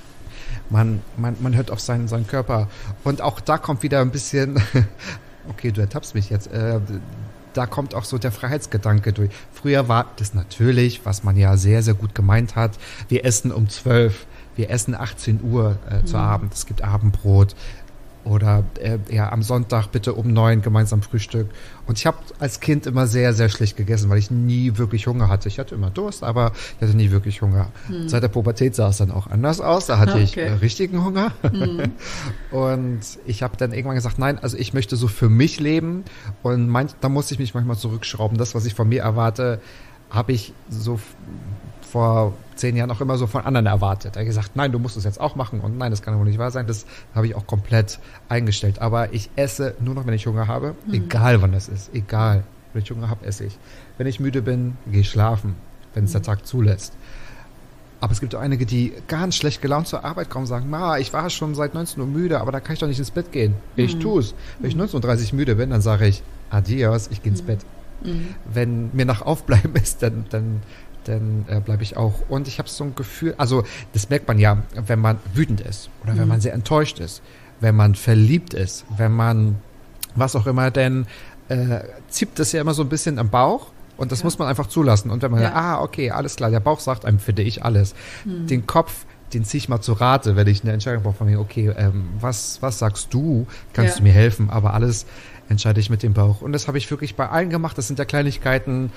man, man, man hört auf seinen, seinen Körper. Und auch da kommt wieder ein bisschen, okay, du ertappst mich jetzt, äh, da kommt auch so der Freiheitsgedanke durch. Früher war das natürlich, was man ja sehr, sehr gut gemeint hat, wir essen um zwölf, wir essen achtzehn Uhr äh, mhm. zu Abend, es gibt Abendbrot. Oder äh, ja, am Sonntag bitte um neun gemeinsam Frühstück. Und ich habe als Kind immer sehr, sehr schlecht gegessen, weil ich nie wirklich Hunger hatte. Ich hatte immer Durst, aber ich hatte nie wirklich Hunger. Hm. Seit der Pubertät sah es dann auch anders aus. Da hatte okay. ich äh, richtigen Hunger. Hm. Und ich habe dann irgendwann gesagt, nein, also ich möchte so für mich leben. Und mein, da musste ich mich manchmal zurückschrauben. Das, was ich von mir erwarte, habe ich so f- vor zehn Jahren auch immer so von anderen erwartet. Er hat gesagt, nein, du musst es jetzt auch machen und nein, das kann wohl nicht wahr sein. Das habe ich auch komplett eingestellt. Aber ich esse nur noch, wenn ich Hunger habe, mhm. egal wann das ist, egal. Wenn ich Hunger habe, esse ich. Wenn ich müde bin, gehe ich schlafen, wenn es mhm. der Tag zulässt. Aber es gibt auch einige, die ganz schlecht gelaunt zur Arbeit kommen und sagen, Ma, ich war schon seit neunzehn Uhr müde, aber da kann ich doch nicht ins Bett gehen. Ich mhm. tue es. Wenn ich neunzehn Uhr dreißig müde bin, dann sage ich, adios, ich gehe ins mhm. Bett. Mhm. Wenn mir nach Aufbleiben ist, dann, dann dann äh, bleibe ich auch. Und ich habe so ein Gefühl, also das merkt man ja, wenn man wütend ist oder mhm. wenn man sehr enttäuscht ist, wenn man verliebt ist, wenn man was auch immer, denn äh, zieht das ja immer so ein bisschen am Bauch und das ja. muss man einfach zulassen. Und wenn man, ja. ah, okay, alles klar, der Bauch sagt einem, finde ich alles. Mhm. Den Kopf, den ziehe ich mal zu Rate, wenn ich eine Entscheidung brauche von mir, okay, ähm, was, was sagst du, kannst ja. du mir helfen, aber alles entscheide ich mit dem Bauch. Und das habe ich wirklich bei allen gemacht, das sind ja Kleinigkeiten,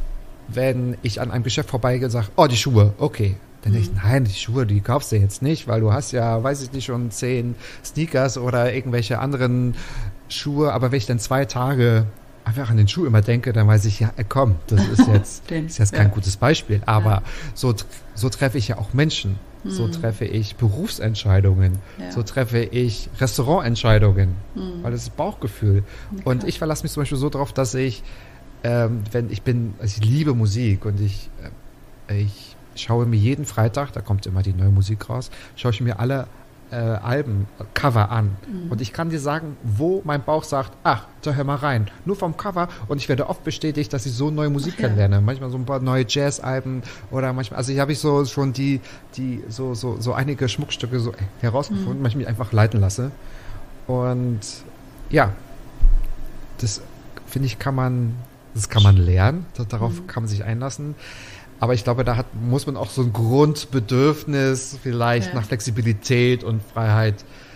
wenn ich an einem Geschäft vorbeigehe und sage, oh, die Schuhe, okay. Dann denke ich, nein, die Schuhe, die kaufst du jetzt nicht, weil du hast ja, weiß ich nicht, schon zehn Sneakers oder irgendwelche anderen Schuhe. Aber wenn ich dann zwei Tage einfach an den Schuh immer denke, dann weiß ich, ja, komm, das ist jetzt, den, ist jetzt kein ja. gutes Beispiel. Aber ja. so, so treffe ich ja auch Menschen. Mhm. So treffe ich Berufsentscheidungen. Ja. So treffe ich Restaurantentscheidungen. Mhm. Weil das ist Bauchgefühl. Ja, und ich verlasse mich zum Beispiel so drauf, dass ich Ähm, wenn ich bin, also ich liebe Musik und ich, äh, ich schaue mir jeden Freitag, da kommt immer die neue Musik raus, schaue ich mir alle äh, Alben, Cover an. Mhm. Und ich kann dir sagen, wo mein Bauch sagt, ach, da hör mal rein. Nur vom Cover. Und ich werde oft bestätigt, dass ich so neue Musik okay. kennenlerne. Manchmal so ein paar neue Jazz-Alben oder manchmal, also hier habe ich so schon die, die, so, so, so einige Schmuckstücke so herausgefunden, mhm. manchmal mich einfach leiten lasse. Und ja, das finde ich, kann man, das kann man lernen. Darauf mhm. kann man sich einlassen. Aber ich glaube, da hat, muss man auch so ein Grundbedürfnis vielleicht ja. nach Flexibilität und Freiheit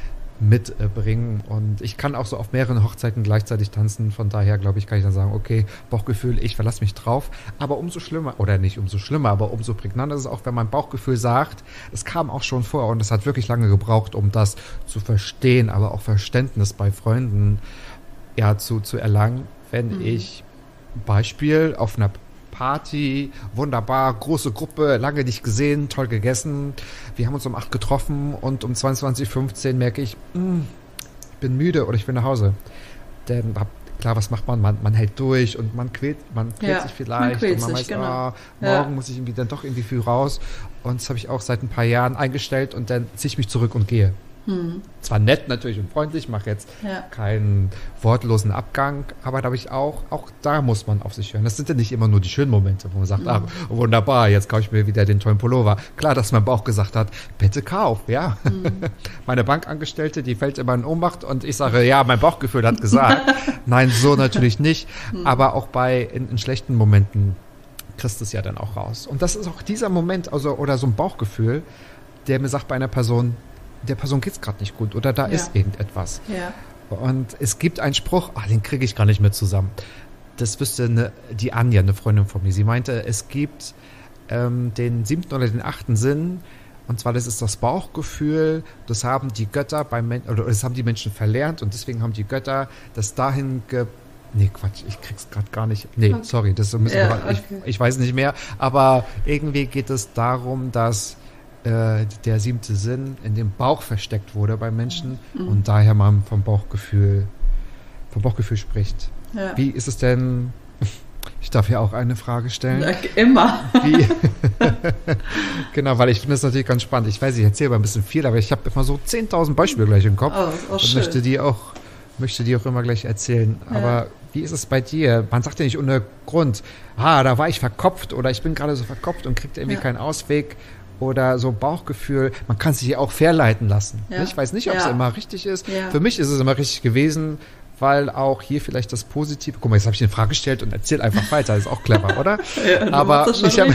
mitbringen. Und ich kann auch so auf mehreren Hochzeiten gleichzeitig tanzen. Von daher, glaube ich, kann ich dann sagen, okay, Bauchgefühl, ich verlasse mich drauf. Aber umso schlimmer, oder nicht umso schlimmer, aber umso prägnanter ist es auch, wenn mein Bauchgefühl sagt, es kam auch schon vor und es hat wirklich lange gebraucht, um das zu verstehen, aber auch Verständnis bei Freunden ja, zu, zu erlangen, wenn mhm. ich Beispiel auf einer Party, wunderbar, große Gruppe, lange nicht gesehen, toll gegessen. Wir haben uns um acht getroffen und um zweiundzwanzig Uhr fünfzehn merke ich, mh, ich bin müde oder ich will nach Hause. Denn klar, was macht man? Man, man hält durch und man quält, man quält ja, sich vielleicht man und man sich, weiß, genau. ah, morgen ja. muss ich irgendwie dann doch irgendwie früh raus. Und das habe ich auch seit ein paar Jahren eingestellt und dann ziehe ich mich zurück und gehe. Hm. Zwar nett natürlich und freundlich, mache jetzt ja. keinen wortlosen Abgang, aber da habe ich auch, auch da muss man auf sich hören. Das sind ja nicht immer nur die schönen Momente, wo man sagt, mhm. ach, wunderbar, jetzt kaufe ich mir wieder den tollen Pullover. Klar, dass mein Bauch gesagt hat, bitte kauf, ja. Mhm. Meine Bankangestellte, die fällt immer in Ohnmacht und ich sage, ja, mein Bauchgefühl hat gesagt. Nein, so natürlich nicht, mhm. aber auch bei in, in schlechten Momenten kriegst du es ja dann auch raus. Und das ist auch dieser Moment, also oder so ein Bauchgefühl, der mir sagt bei einer Person, der Person geht es gerade nicht gut oder da ja. ist irgendetwas. Ja. Und es gibt einen Spruch, ach, den kriege ich gar nicht mehr zusammen. Das wüsste eine, die Anja, eine Freundin von mir. Sie meinte, es gibt ähm, den siebten oder den achten Sinn, und zwar das ist das Bauchgefühl, das haben die Götter beim Men- oder das haben die Menschen verlernt und deswegen haben die Götter das dahin ge Nee, Quatsch, ich krieg's gerade gar nicht. Nee, okay. sorry, das ist ja, grad, okay. ich, ich weiß nicht mehr. Aber irgendwie geht es darum, dass der siebte Sinn in dem Bauch versteckt wurde bei Menschen mhm. und daher man vom Bauchgefühl vom Bauchgefühl spricht. Ja. Wie ist es denn, ich darf ja auch eine Frage stellen. Ja, immer. Wie, genau, weil ich finde das natürlich ganz spannend. Ich weiß, ich erzähle mal ein bisschen viel, aber ich habe immer so zehntausend Beispiele gleich im Kopf oh, und schön. möchte die auch möchte die auch immer gleich erzählen. Ja. Aber wie ist es bei dir? Man sagt ja nicht ohne Grund, ah, da war ich verkopft oder ich bin gerade so verkopft und kriegt irgendwie ja. keinen Ausweg. Oder so Bauchgefühl, man kann sich ja auch verleiten lassen. Ja. Ich weiß nicht, ob es ja. immer richtig ist. Ja. Für mich ist es immer richtig gewesen, weil auch hier vielleicht das Positive, guck mal, jetzt habe ich eine Frage gestellt und erzähl einfach weiter, ist auch clever, oder? Ja, aber das, ich hab,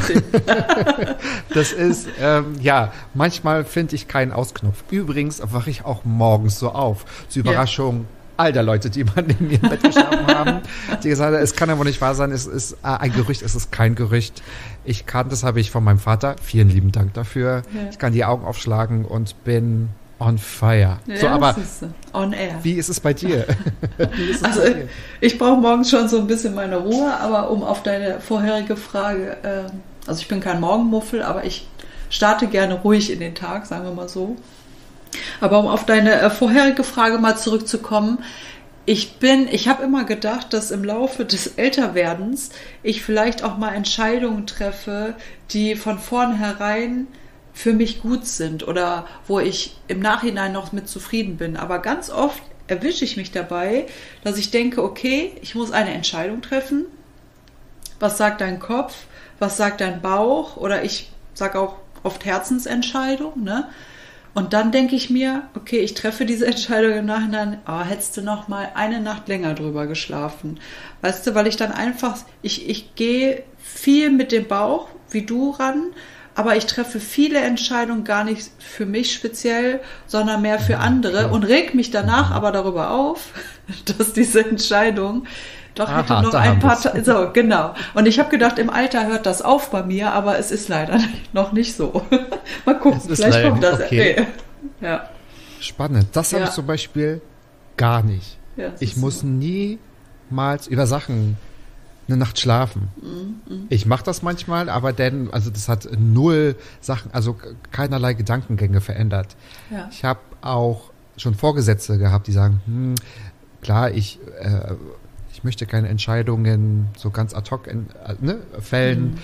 das ist, ähm, ja, manchmal finde ich keinen Ausknopf. Übrigens wache ich auch morgens so auf, zur Überraschung. Ja. All der Leute, die mal neben mir im Bett geschlafen haben, die gesagt haben, es kann aber nicht wahr sein, es ist äh, ein Gerücht, es ist kein Gerücht. Ich kann, das habe ich von meinem Vater, vielen lieben Dank dafür. Ja. Ich kann die Augen aufschlagen und bin on fire. Ja, so, aber on air. Wie ist es bei dir? es also bei dir? Ich brauche morgens schon so ein bisschen meine Ruhe, aber um auf deine vorherige Frage, äh, also ich bin kein Morgenmuffel, aber ich starte gerne ruhig in den Tag, sagen wir mal so. Aber um auf deine äh, vorherige Frage mal zurückzukommen, ich bin, ich habe immer gedacht, dass im Laufe des Älterwerdens ich vielleicht auch mal Entscheidungen treffe, die von vornherein für mich gut sind oder wo ich im Nachhinein noch mit zufrieden bin. Aber ganz oft erwische ich mich dabei, dass ich denke, okay, ich muss eine Entscheidung treffen. Was sagt dein Kopf? Was sagt dein Bauch? Oder ich sage auch oft Herzensentscheidung, ne? Und dann denke ich mir, okay, ich treffe diese Entscheidung im Nachhinein, oh, hättest du noch mal eine Nacht länger drüber geschlafen. Weißt du, weil ich dann einfach, ich, ich gehe viel mit dem Bauch, wie du ran, aber ich treffe viele Entscheidungen gar nicht für mich speziell, sondern mehr für andere und reg mich danach aber darüber auf, dass diese Entscheidung doch Aha, hätte noch ein paar Ta- so genau. Und ich habe gedacht, im Alter hört das auf bei mir, aber es ist leider noch nicht so. Mal gucken, vielleicht kommt das. Okay. Nee. Ja. Spannend. Das habe ja. ich zum Beispiel gar nicht. Ja, ich muss so. niemals über Sachen eine Nacht schlafen. Mhm. Ich mache das manchmal, aber denn, also das hat null Sachen, also keinerlei Gedankengänge verändert. Ja. Ich habe auch schon Vorgesetzte gehabt, die sagen, hm, klar, ich äh, ich möchte keine Entscheidungen so ganz ad hoc in, äh, ne, fällen.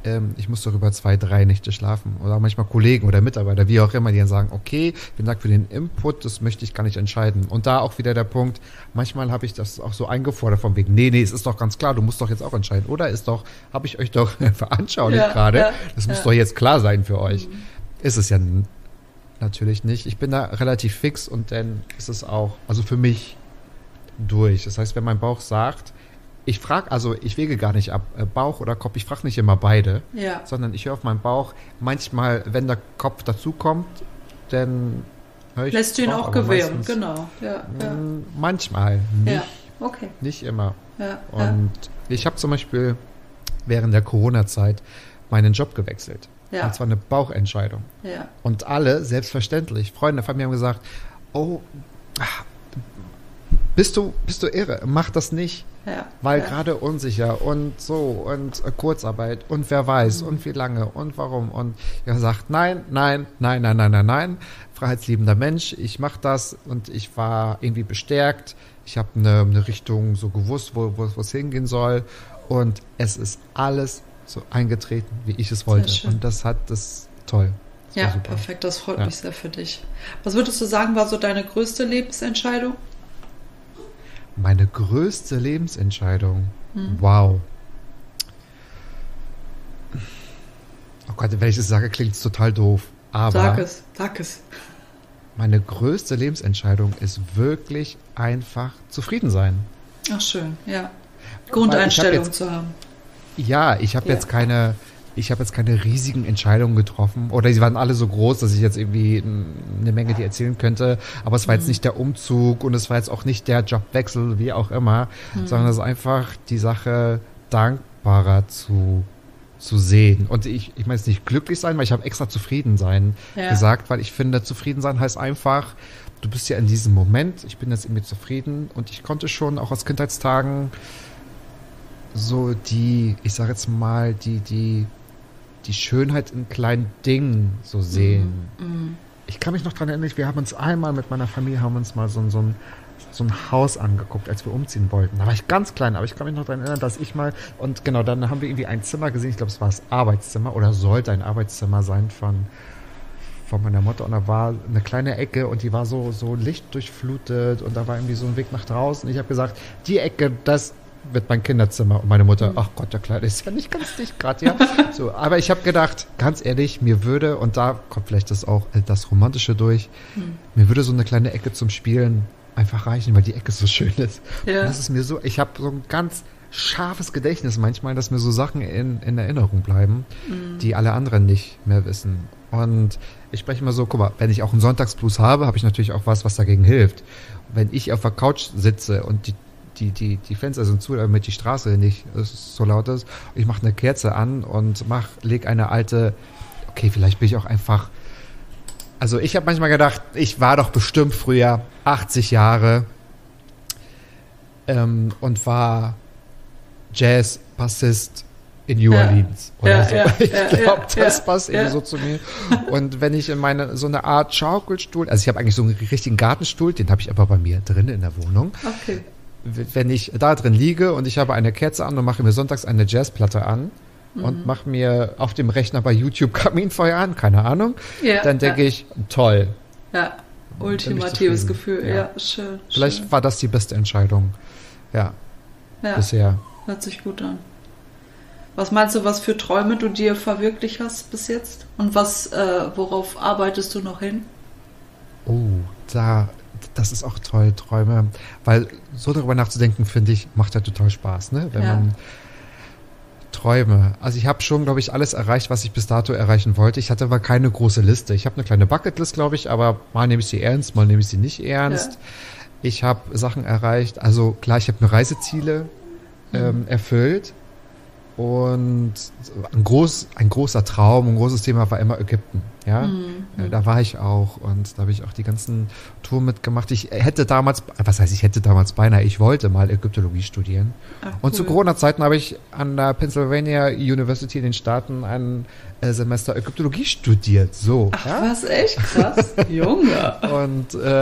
ähm, ich muss darüber zwei, drei Nächte schlafen. Oder manchmal Kollegen oder Mitarbeiter, wie auch immer, die dann sagen, okay, vielen Dank für den Input, das möchte ich gar nicht entscheiden. Und da auch wieder der Punkt, manchmal habe ich das auch so eingefordert von wegen, nee, nee, es ist doch ganz klar, du musst doch jetzt auch entscheiden. Oder ist doch, habe ich euch doch veranschaulicht ja, gerade, ja, das muss ja. doch jetzt klar sein für euch. Mhm. Ist es ja n- natürlich nicht. Ich bin da relativ fix und dann ist es auch, also für mich durch. Das heißt, wenn mein Bauch sagt, ich frage, also ich wege gar nicht ab, Bauch oder Kopf, ich frage nicht immer beide, ja. sondern ich höre auf meinen Bauch. Manchmal, wenn der Kopf dazukommt, dann höre ich lässt du ihn Bauch, auch gewähren, genau. Ja, ja. Manchmal, nicht, ja. Okay. nicht immer. Ja, und ja. ich habe zum Beispiel während der Corona-Zeit meinen Job gewechselt. Ja. Das war eine Bauchentscheidung. Ja. Und alle, selbstverständlich, Freunde von mir haben gesagt, oh, ach, bist du, bist du irre, mach das nicht. Ja, weil ja. gerade unsicher und so und äh, Kurzarbeit und wer weiß mhm. und wie lange und warum. Und er sagt, nein, nein, nein, nein, nein, nein, nein, freiheitsliebender Mensch, ich mache das und ich war irgendwie bestärkt. Ich habe eine, eine Richtung so gewusst, wo wo es hingehen soll und es ist alles so eingetreten, wie ich es wollte. Und das hat das toll. Das ja, perfekt, das freut ja. mich sehr für dich. Was würdest du sagen, war so deine größte Lebensentscheidung? Meine größte Lebensentscheidung. Hm. Wow. Oh Gott, wenn ich das sage, klingt es total doof. Aber sag es, sag es. Meine größte Lebensentscheidung ist wirklich einfach zufrieden sein. Ach schön, ja. Grundeinstellung jetzt, zu haben. Ja, ich habe ja. jetzt keine... Ich habe jetzt keine riesigen Entscheidungen getroffen oder sie waren alle so groß, dass ich jetzt irgendwie eine Menge die erzählen könnte, aber es war jetzt nicht der Umzug und es war jetzt auch nicht der Jobwechsel, wie auch immer, mhm. sondern es ist einfach die Sache, dankbarer zu, zu sehen. Und ich, ich meine jetzt nicht glücklich sein, weil ich habe extra zufrieden sein ja. gesagt, weil ich finde, zufrieden sein heißt einfach, du bist ja in diesem Moment, ich bin jetzt irgendwie zufrieden und ich konnte schon auch aus Kindheitstagen so die, ich sage jetzt mal, die, die die Schönheit in kleinen Dingen so sehen. Mm, mm. Ich kann mich noch dran erinnern, wir haben uns einmal mit meiner Familie, haben uns mal so, so, ein, so ein Haus angeguckt, als wir umziehen wollten. Da war ich ganz klein, aber ich kann mich noch dran erinnern, dass ich mal, und genau, dann haben wir irgendwie ein Zimmer gesehen, ich glaube, es war das Arbeitszimmer oder sollte ein Arbeitszimmer sein von, von meiner Mutter und da war eine kleine Ecke und die war so, so lichtdurchflutet und da war irgendwie so ein Weg nach draußen. Ich habe gesagt, die Ecke, das wird mein Kinderzimmer. Und meine Mutter, ach Gott, der Kleine ist ja nicht ganz dicht gerade, ja. So, aber ich habe gedacht, ganz ehrlich, mir würde, und da kommt vielleicht das auch das Romantische durch, hm. mir würde so eine kleine Ecke zum Spielen einfach reichen, weil die Ecke so schön ist. Ja. Und das ist mir so, ich habe so ein ganz scharfes Gedächtnis manchmal, dass mir so Sachen in, in Erinnerung bleiben, hm. die alle anderen nicht mehr wissen. Und ich spreche immer so, guck mal, wenn ich auch einen Sonntagsblues habe, habe ich natürlich auch was, was dagegen hilft. Wenn ich auf der Couch sitze und die Die, die, die Fenster sind zu, damit die Straße nicht so laut ist. Ich mache eine Kerze an und mach, leg eine alte, okay, vielleicht bin ich auch einfach, also ich habe manchmal gedacht, ich war doch bestimmt früher achtzig Jahre ähm, und war Jazz-Bassist in New Orleans ja. oder ja, so. Ja, ich ja, glaube, ja, das passt ja. eben so zu mir. Und wenn ich in meine, so eine Art Schaukelstuhl, also ich habe eigentlich so einen richtigen Gartenstuhl, den habe ich aber bei mir drin in der Wohnung. Okay. Wenn ich da drin liege und ich habe eine Kerze an und mache mir sonntags eine Jazzplatte an mhm. und mache mir auf dem Rechner bei YouTube Kaminfeuer an, keine Ahnung, ja, dann denke ja. ich, toll. Ja, ultimatives Gefühl, ja, ja schön. Vielleicht schön. war das die beste Entscheidung, ja, ja, bisher. Hört sich gut an. Was meinst du, was für Träume du dir verwirklicht hast bis jetzt? Und was, äh, worauf arbeitest du noch hin? Oh, da... Das ist auch toll, Träume, weil so darüber nachzudenken, finde ich, macht ja total Spaß, ne? Wenn ja. man Träume, also ich habe schon, glaube ich, alles erreicht, was ich bis dato erreichen wollte. Ich hatte aber keine große Liste. Ich habe eine kleine Bucketlist, glaube ich, aber mal nehme ich sie ernst, mal nehme ich sie nicht ernst. Ja. Ich habe Sachen erreicht, also klar, ich habe mir Reiseziele mhm. ähm, erfüllt und ein, groß, ein großer Traum, ein großes Thema war immer Ägypten. Ja, mhm. äh, da war ich auch und da habe ich auch die ganzen Touren mitgemacht. Ich hätte damals, was heißt, ich hätte damals beinahe, ich wollte mal Ägyptologie studieren. Ach, cool. Und zu Corona-Zeiten habe ich an der Pennsylvania University in den Staaten ein äh, Semester Ägyptologie studiert. So. Ach, ja? was, echt krass, Junge. Und äh, habe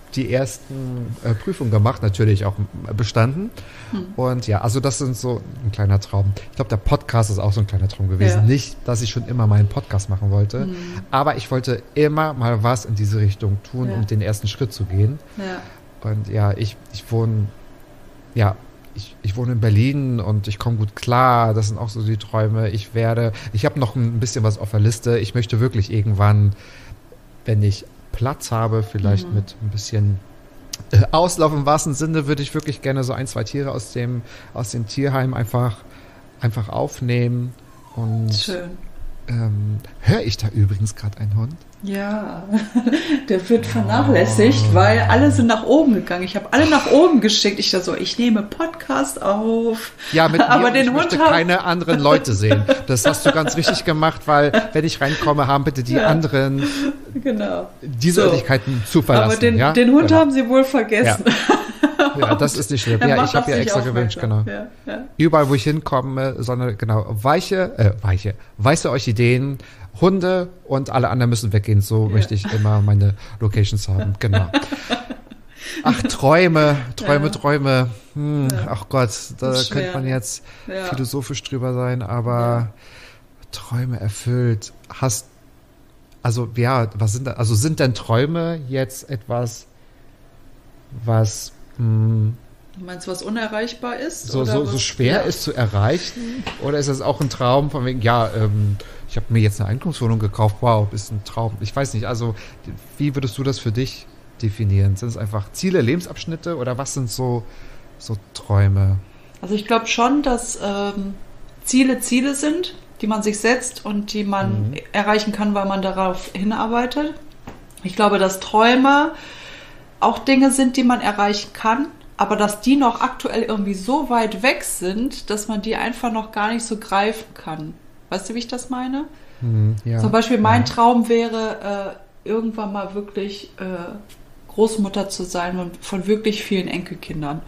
die ersten äh, Prüfungen gemacht, natürlich auch bestanden. Hm. Und ja, also das sind so ein kleiner Traum. Ich glaube, der Podcast ist auch so ein kleiner Traum gewesen. Ja. Nicht, dass ich schon immer mal einen Podcast machen wollte, hm. aber ich wollte immer mal was in diese Richtung tun, ja. um den ersten Schritt zu gehen. Ja. Und ja, ich, ich wohne, ja, ich, ich wohne in Berlin und ich komme gut klar. Das sind auch so die Träume. Ich werde, ich habe noch ein bisschen was auf der Liste. Ich möchte wirklich irgendwann, wenn ich Platz habe, vielleicht mhm. mit ein bisschen äh, Auslauf im wahrsten Sinne, würde ich wirklich gerne so ein, zwei Tiere aus dem, aus dem Tierheim einfach, einfach aufnehmen. Und schön. Ähm, höre ich da übrigens gerade einen Hund? Ja, der wird vernachlässigt, oh. weil alle sind nach oben gegangen. Ich habe alle nach oben geschickt. Ich dachte so, ich nehme Podcast auf. Ja, mit mir, aber den ich Hund möchte haben... keine anderen Leute sehen. Das hast du ganz richtig gemacht, weil wenn ich reinkomme, haben bitte die ja. anderen genau. diese so. Örtlichkeiten zu verlassen. Aber den, ja? den Hund genau. haben sie wohl vergessen. Ja, ja das ist nicht schlimm. Ja, ich habe ja extra gewünscht, genau. Ja, ja. Überall, wo ich hinkomme, sondern genau, weiche, äh, weiche, weiße Orchideen, Hunde und alle anderen müssen weggehen. So ja. möchte ich immer meine Locations haben. Genau. Ach, Träume, Träume, ja. Träume. Hm, ja. Ach Gott, da könnte man jetzt ja. philosophisch drüber sein, aber ja. Träume erfüllt. Hast, also ja, was sind da, also sind denn Träume jetzt etwas, was mh, du meinst, was unerreichbar ist? So, oder so, was, so schwer ja. ist zu erreichen? Oder ist das auch ein Traum von wegen, ja, ähm, ich habe mir jetzt eine Eigentumswohnung gekauft, wow, ist ein Traum. Ich weiß nicht, also wie würdest du das für dich definieren? Sind es einfach Ziele, Lebensabschnitte oder was sind so, so Träume? Also ich glaube schon, dass ähm, Ziele Ziele sind, die man sich setzt und die man mhm. erreichen kann, weil man darauf hinarbeitet. Ich glaube, dass Träume auch Dinge sind, die man erreichen kann, aber dass die noch aktuell irgendwie so weit weg sind, dass man die einfach noch gar nicht so greifen kann. Weißt du, wie ich das meine? Mhm, ja. Zum Beispiel mein ja. Traum wäre, äh, irgendwann mal wirklich äh, Großmutter zu sein und von wirklich vielen Enkelkindern.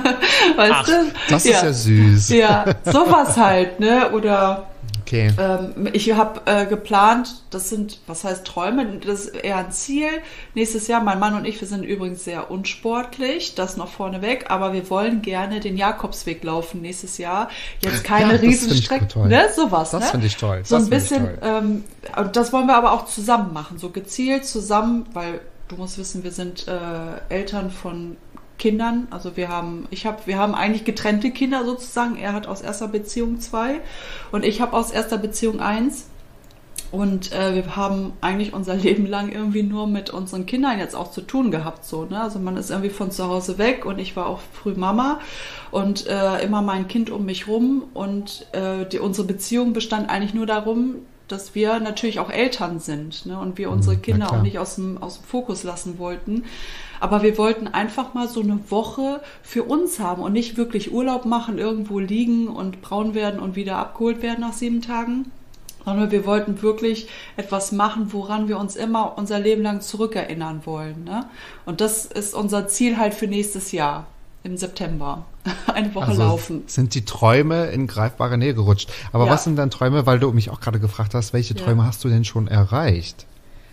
Weißt Ach, du? Das ja. ist ja süß. Ja, sowas halt, ne? Oder okay. ähm, ich habe äh, geplant, das sind, was heißt Träume, das ist eher ein Ziel. Nächstes Jahr, mein Mann und ich, wir sind übrigens sehr unsportlich, das noch vorneweg, aber wir wollen gerne den Jakobsweg laufen nächstes Jahr. Jetzt keine ja, Riesenstrecke, ne? Sowas, das ne? finde ich toll. So das ein bisschen, toll. Ähm, das wollen wir aber auch zusammen machen, so gezielt zusammen, weil du musst wissen, wir sind äh, Eltern von Kindern, also wir haben, ich habe, wir haben eigentlich getrennte Kinder sozusagen. Er hat aus erster Beziehung zwei und ich habe aus erster Beziehung eins. Und äh, wir haben eigentlich unser Leben lang irgendwie nur mit unseren Kindern jetzt auch zu tun gehabt, so, ne? Also man ist irgendwie von zu Hause weg und ich war auch früh Mama und äh, immer mein Kind um mich rum und äh, die, unsere Beziehung bestand eigentlich nur darum, dass wir natürlich auch Eltern sind, ne? Und wir unsere Kinder auch nicht aus dem, aus dem Fokus lassen wollten. Aber wir wollten einfach mal so eine Woche für uns haben und nicht wirklich Urlaub machen, irgendwo liegen und braun werden und wieder abgeholt werden nach sieben Tagen. Sondern wir wollten wirklich etwas machen, woran wir uns immer unser Leben lang zurückerinnern wollen, ne? Und das ist unser Ziel halt für nächstes Jahr, im September. Eine Woche also laufen. Sind die Träume in greifbare Nähe gerutscht. Aber ja. was sind dann Träume, weil du mich auch gerade gefragt hast, welche ja. Träume hast du denn schon erreicht?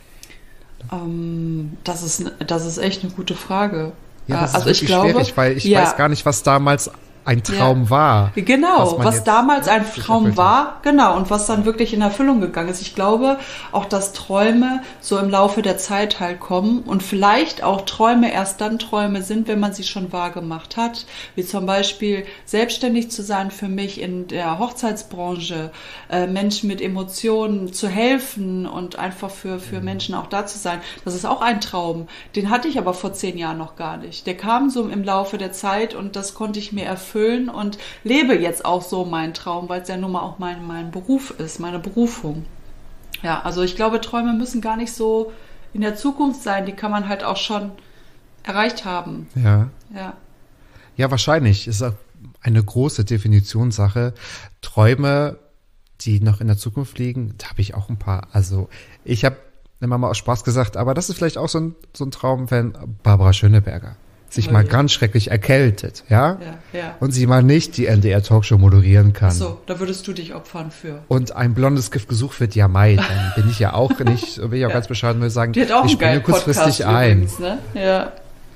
Ähm, das ist, das ist echt eine gute Frage. Ja, das also ist wirklich ich glaube, schwierig, weil ich ja. weiß gar nicht, was damals ein Traum ja. war. Genau, was, was damals ein Traum war, genau, und was dann ja. wirklich in Erfüllung gegangen ist. Ich glaube auch, dass Träume so im Laufe der Zeit halt kommen und vielleicht auch Träume erst dann Träume sind, wenn man sie schon wahr gemacht hat. Wie zum Beispiel selbstständig zu sein für mich in der Hochzeitsbranche, äh, Menschen mit Emotionen zu helfen und einfach für, für Menschen auch da zu sein. Das ist auch ein Traum. Den hatte ich aber vor zehn Jahren noch gar nicht. Der kam so im Laufe der Zeit und das konnte ich mir erfüllen und lebe jetzt auch so meinen Traum, weil es ja nun mal auch mein, mein Beruf ist, meine Berufung. Ja, also ich glaube, Träume müssen gar nicht so in der Zukunft sein, die kann man halt auch schon erreicht haben. Ja. Ja, ja wahrscheinlich. Ist auch eine große Definitionssache. Träume, die noch in der Zukunft liegen, da habe ich auch ein paar. Also ich habe immer mal aus Spaß gesagt, aber das ist vielleicht auch so ein, so ein Traum, wenn Barbara Schöneberger sich oh, mal ja. ganz schrecklich erkältet, ja? Ja, ja. Und sie mal nicht die N D R-Talkshow moderieren kann. Ach so, da würdest du dich opfern für. Und ein blondes Gift gesucht wird, ja Mai, dann bin ich ja auch nicht, will ich auch ja. ganz bescheiden will sagen, die hat auch ich springe kurzfristig ein. Übrigens, ne? Ja.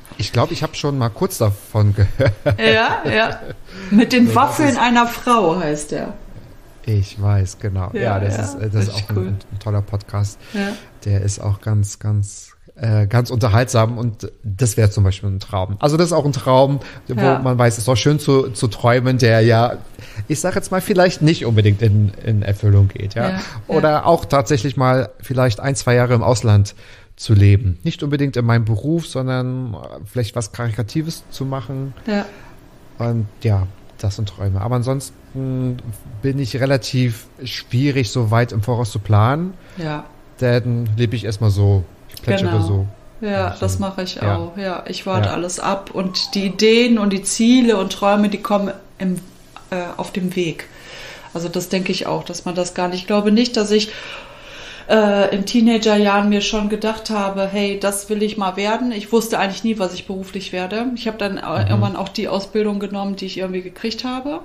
Ich glaube, ich habe schon mal kurz davon gehört. Ja, ja. Mit den So, Waffeln ist, einer Frau heißt der. Ich weiß, genau. Ja, Ja, das ja, ist, äh, das ist auch cool. ein, ein toller Podcast. Ja. Der ist auch ganz, ganz, äh, ganz unterhaltsam und das wäre zum Beispiel ein Traum. Also das ist auch ein Traum, wo Ja. man weiß, es ist auch schön zu, zu träumen, der ja, ich sage jetzt mal, vielleicht nicht unbedingt in, in Erfüllung geht, ja. Ja, Oder ja. auch tatsächlich mal vielleicht ein, zwei Jahre im Ausland zu leben. Nicht unbedingt in meinem Beruf, sondern vielleicht was Karikatives zu machen. Ja. Und ja, das sind Träume. Aber ansonsten bin ich relativ schwierig, so weit im Voraus zu planen. Ja. Dann lebe ich erstmal so, ich plätschere Genau. so. Ja, Also, das mache ich ja. auch. Ja, ich warte Ja. alles ab und die Ideen und die Ziele und Träume, die kommen im, äh, auf dem Weg. Also das denke ich auch, dass man das gar nicht. Ich glaube nicht, dass ich äh, in Teenagerjahren mir schon gedacht habe, hey, das will ich mal werden. Ich wusste eigentlich nie, was ich beruflich werde. Ich habe dann mhm. irgendwann auch die Ausbildung genommen, die ich irgendwie gekriegt habe.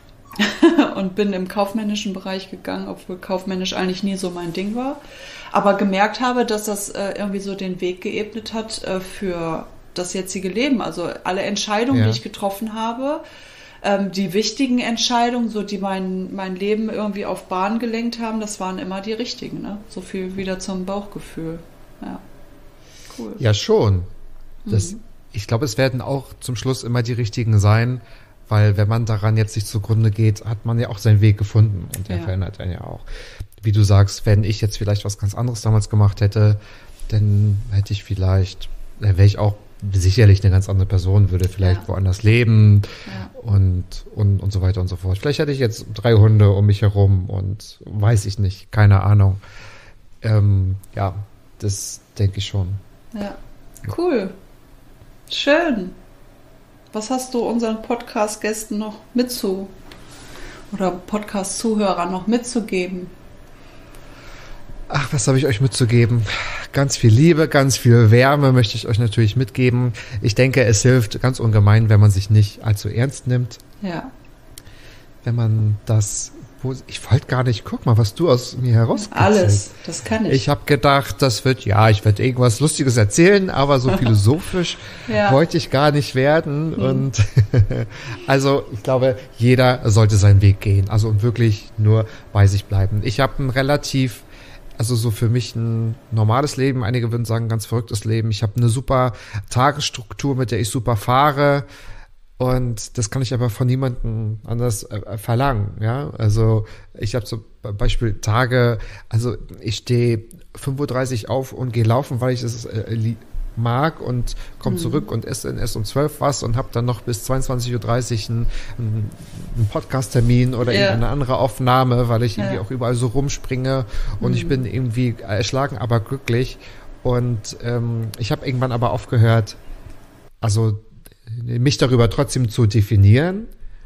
Und bin im kaufmännischen Bereich gegangen, obwohl kaufmännisch eigentlich nie so mein Ding war. Aber gemerkt habe, dass das äh, irgendwie so den Weg geebnet hat äh, für das jetzige Leben. Also alle Entscheidungen, Ja. die ich getroffen habe, ähm, die wichtigen Entscheidungen, so die mein, mein Leben irgendwie auf Bahn gelenkt haben, das waren immer die richtigen. Ne? So viel wieder zum Bauchgefühl. Ja, cool. Ja, schon. Das, Mhm. Ich glaube, es werden auch zum Schluss immer die richtigen sein, weil wenn man daran jetzt nicht zugrunde geht, hat man ja auch seinen Weg gefunden und der Ja. verändert einen ja auch. Wie du sagst, wenn ich jetzt vielleicht was ganz anderes damals gemacht hätte, dann hätte ich vielleicht, dann wäre ich auch sicherlich eine ganz andere Person, würde vielleicht Ja. woanders leben Ja. und, und, und so weiter und so fort. Vielleicht hätte ich jetzt drei Hunde um mich herum und weiß ich nicht, keine Ahnung. Ähm, ja, das denke ich schon. Ja, cool. Schön. Was hast du unseren Podcast-Gästen noch mitzu oder Podcast-Zuhörern noch mitzugeben? Ach, was habe ich euch mitzugeben? Ganz viel Liebe, ganz viel Wärme möchte ich euch natürlich mitgeben. Ich denke, es hilft ganz ungemein, wenn man sich nicht allzu ernst nimmt. Ja, Wenn man das, wo, ich wollte gar nicht, guck mal, was du aus mir herauskitzelst. alles, das kann ich. Ich habe gedacht, das wird, ja, ich werde irgendwas Lustiges erzählen, aber so philosophisch Ja. wollte ich gar nicht werden. Und also ich glaube, jeder sollte seinen Weg gehen. Also und wirklich nur bei sich bleiben. Ich habe ein relativ, also so für mich ein normales Leben, einige würden sagen, ganz verrücktes Leben. Ich habe eine super Tagesstruktur, mit der ich super fahre. Und das kann ich aber von niemandem anders äh, verlangen, ja. Also ich habe zum Beispiel Tage, also ich stehe fünf Uhr dreißig auf und gehe laufen, weil ich es äh, li- mag und komme Mhm. zurück und esse erst um zwölf was und habe dann noch bis zweiundzwanzig Uhr dreißig einen, einen Podcast-Termin oder Ja. irgendeine andere Aufnahme, weil ich irgendwie Ja. auch überall so rumspringe und ich bin irgendwie erschlagen, aber glücklich. Und ähm, ich habe irgendwann aber aufgehört, also mich darüber trotzdem zu definieren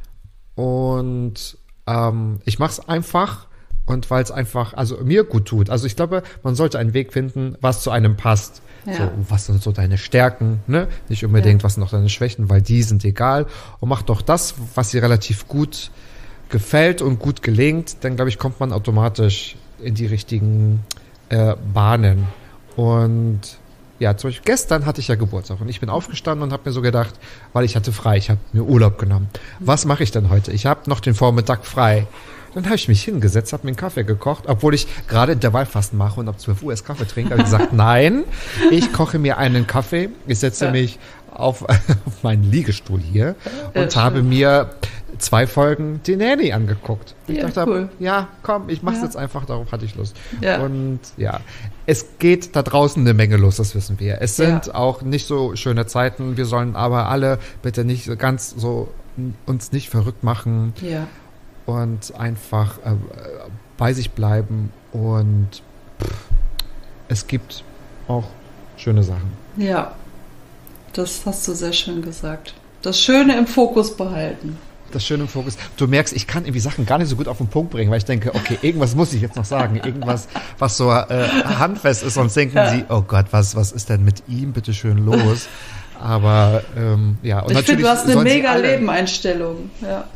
und ähm, ich mache es einfach und weil es einfach, also mir gut tut. Also ich glaube, man sollte einen Weg finden, was zu einem passt. Ja. So, was sind so deine Stärken, ne? Nicht unbedingt, Ja. was sind noch deine Schwächen, weil die sind egal. Und mach doch das, was dir relativ gut gefällt und gut gelingt, dann glaube ich, kommt man automatisch in die richtigen äh, Bahnen. Und ja, zum Beispiel gestern hatte ich ja Geburtstag und ich bin aufgestanden und habe mir so gedacht, weil ich hatte frei, ich habe mir Urlaub genommen. Was mache ich denn heute? Ich habe noch den Vormittag frei. Dann habe ich mich hingesetzt, habe mir einen Kaffee gekocht, obwohl ich gerade Intervallfasten mache und ab zwölf Uhr erst Kaffee trinke. Habe ich gesagt, nein, ich koche mir einen Kaffee, ich setze Ja. mich auf, auf meinen Liegestuhl hier Ja, und habe schön. mir zwei Folgen die Nanny angeguckt. Ich Ja, dachte, cool. ja, komm, ich mach's Ja. jetzt einfach, darauf hatte ich Lust. Ja. Und ja, es geht da draußen eine Menge los, das wissen wir. Es sind Ja. auch nicht so schöne Zeiten, wir sollen aber alle bitte nicht so ganz so uns nicht verrückt machen Ja, und einfach äh, bei sich bleiben und pff, es gibt auch schöne Sachen. ja, das hast du sehr schön gesagt. Das Schöne im Fokus behalten. Das Schöne im Fokus. Du merkst, ich kann irgendwie Sachen gar nicht so gut auf den Punkt bringen, weil ich denke, okay, irgendwas muss ich jetzt noch sagen. Irgendwas, was so äh, handfest ist. Sonst denken Ja. sie, oh Gott, was, was ist denn mit ihm bitte schön los? Aber ähm, ja. Und Ich finde, du hast eine sollen sie mega alle- Lebeneinstellung. Ja.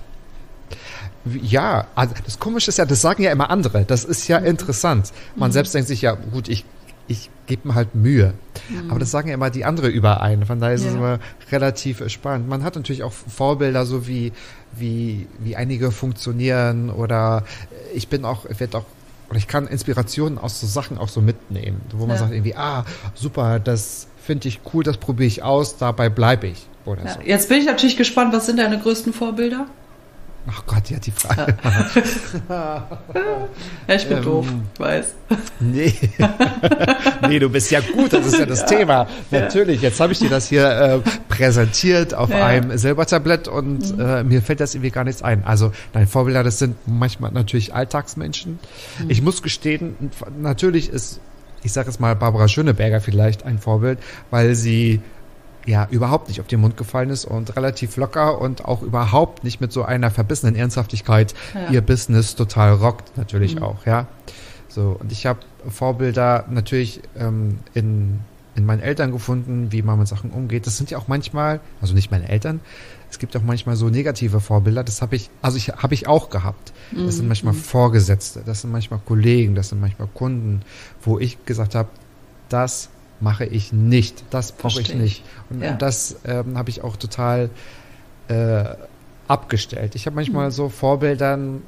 Ja, also das Komische ist ja, das sagen ja immer andere. Das ist ja Mhm. interessant. Man selbst denkt sich ja, gut, ich ich gebe mir halt Mühe. Mhm. Aber das sagen ja immer die andere überein. Von daher ist ja. es immer relativ spannend. Man hat natürlich auch Vorbilder, so wie, wie, wie einige funktionieren oder ich bin auch, ich werde auch, oder ich kann Inspirationen aus so Sachen auch so mitnehmen, wo man ja. sagt irgendwie, ah, super, das finde ich cool, das probiere ich aus, dabei bleibe ich. Oder ja. so. Jetzt bin ich natürlich gespannt, was sind deine größten Vorbilder? Ach Gott, ja, die Frage. Ja, ja ich bin ähm, doof, ich weiß. Nee. Nee, du bist ja gut, das ist ja das ja. Thema. Natürlich, jetzt habe ich dir das hier äh, präsentiert auf ja. einem Silbertablett und mhm. äh, mir fällt das irgendwie gar nichts ein. Also, deine Vorbilder, das sind manchmal natürlich Alltagsmenschen. Mhm. Ich muss gestehen, natürlich ist, ich sage jetzt mal, Barbara Schöneberger vielleicht ein Vorbild, weil sie ja überhaupt nicht auf den Mund gefallen ist und relativ locker und auch überhaupt nicht mit so einer verbissenen Ernsthaftigkeit ja. ihr Business total rockt, natürlich mhm. auch, ja. So, und ich habe Vorbilder natürlich ähm, in, in meinen Eltern gefunden, wie man mit Sachen umgeht. Das sind ja auch manchmal, also nicht meine Eltern, es gibt auch manchmal so negative Vorbilder, das habe ich, also ich habe ich auch gehabt. Das mhm. sind manchmal Vorgesetzte, das sind manchmal Kollegen, das sind manchmal Kunden, wo ich gesagt habe, das mache ich nicht, das brauche ich nicht. Und, ja. und das ähm, habe ich auch total äh, abgestellt. Ich habe manchmal mhm. so Vorbildern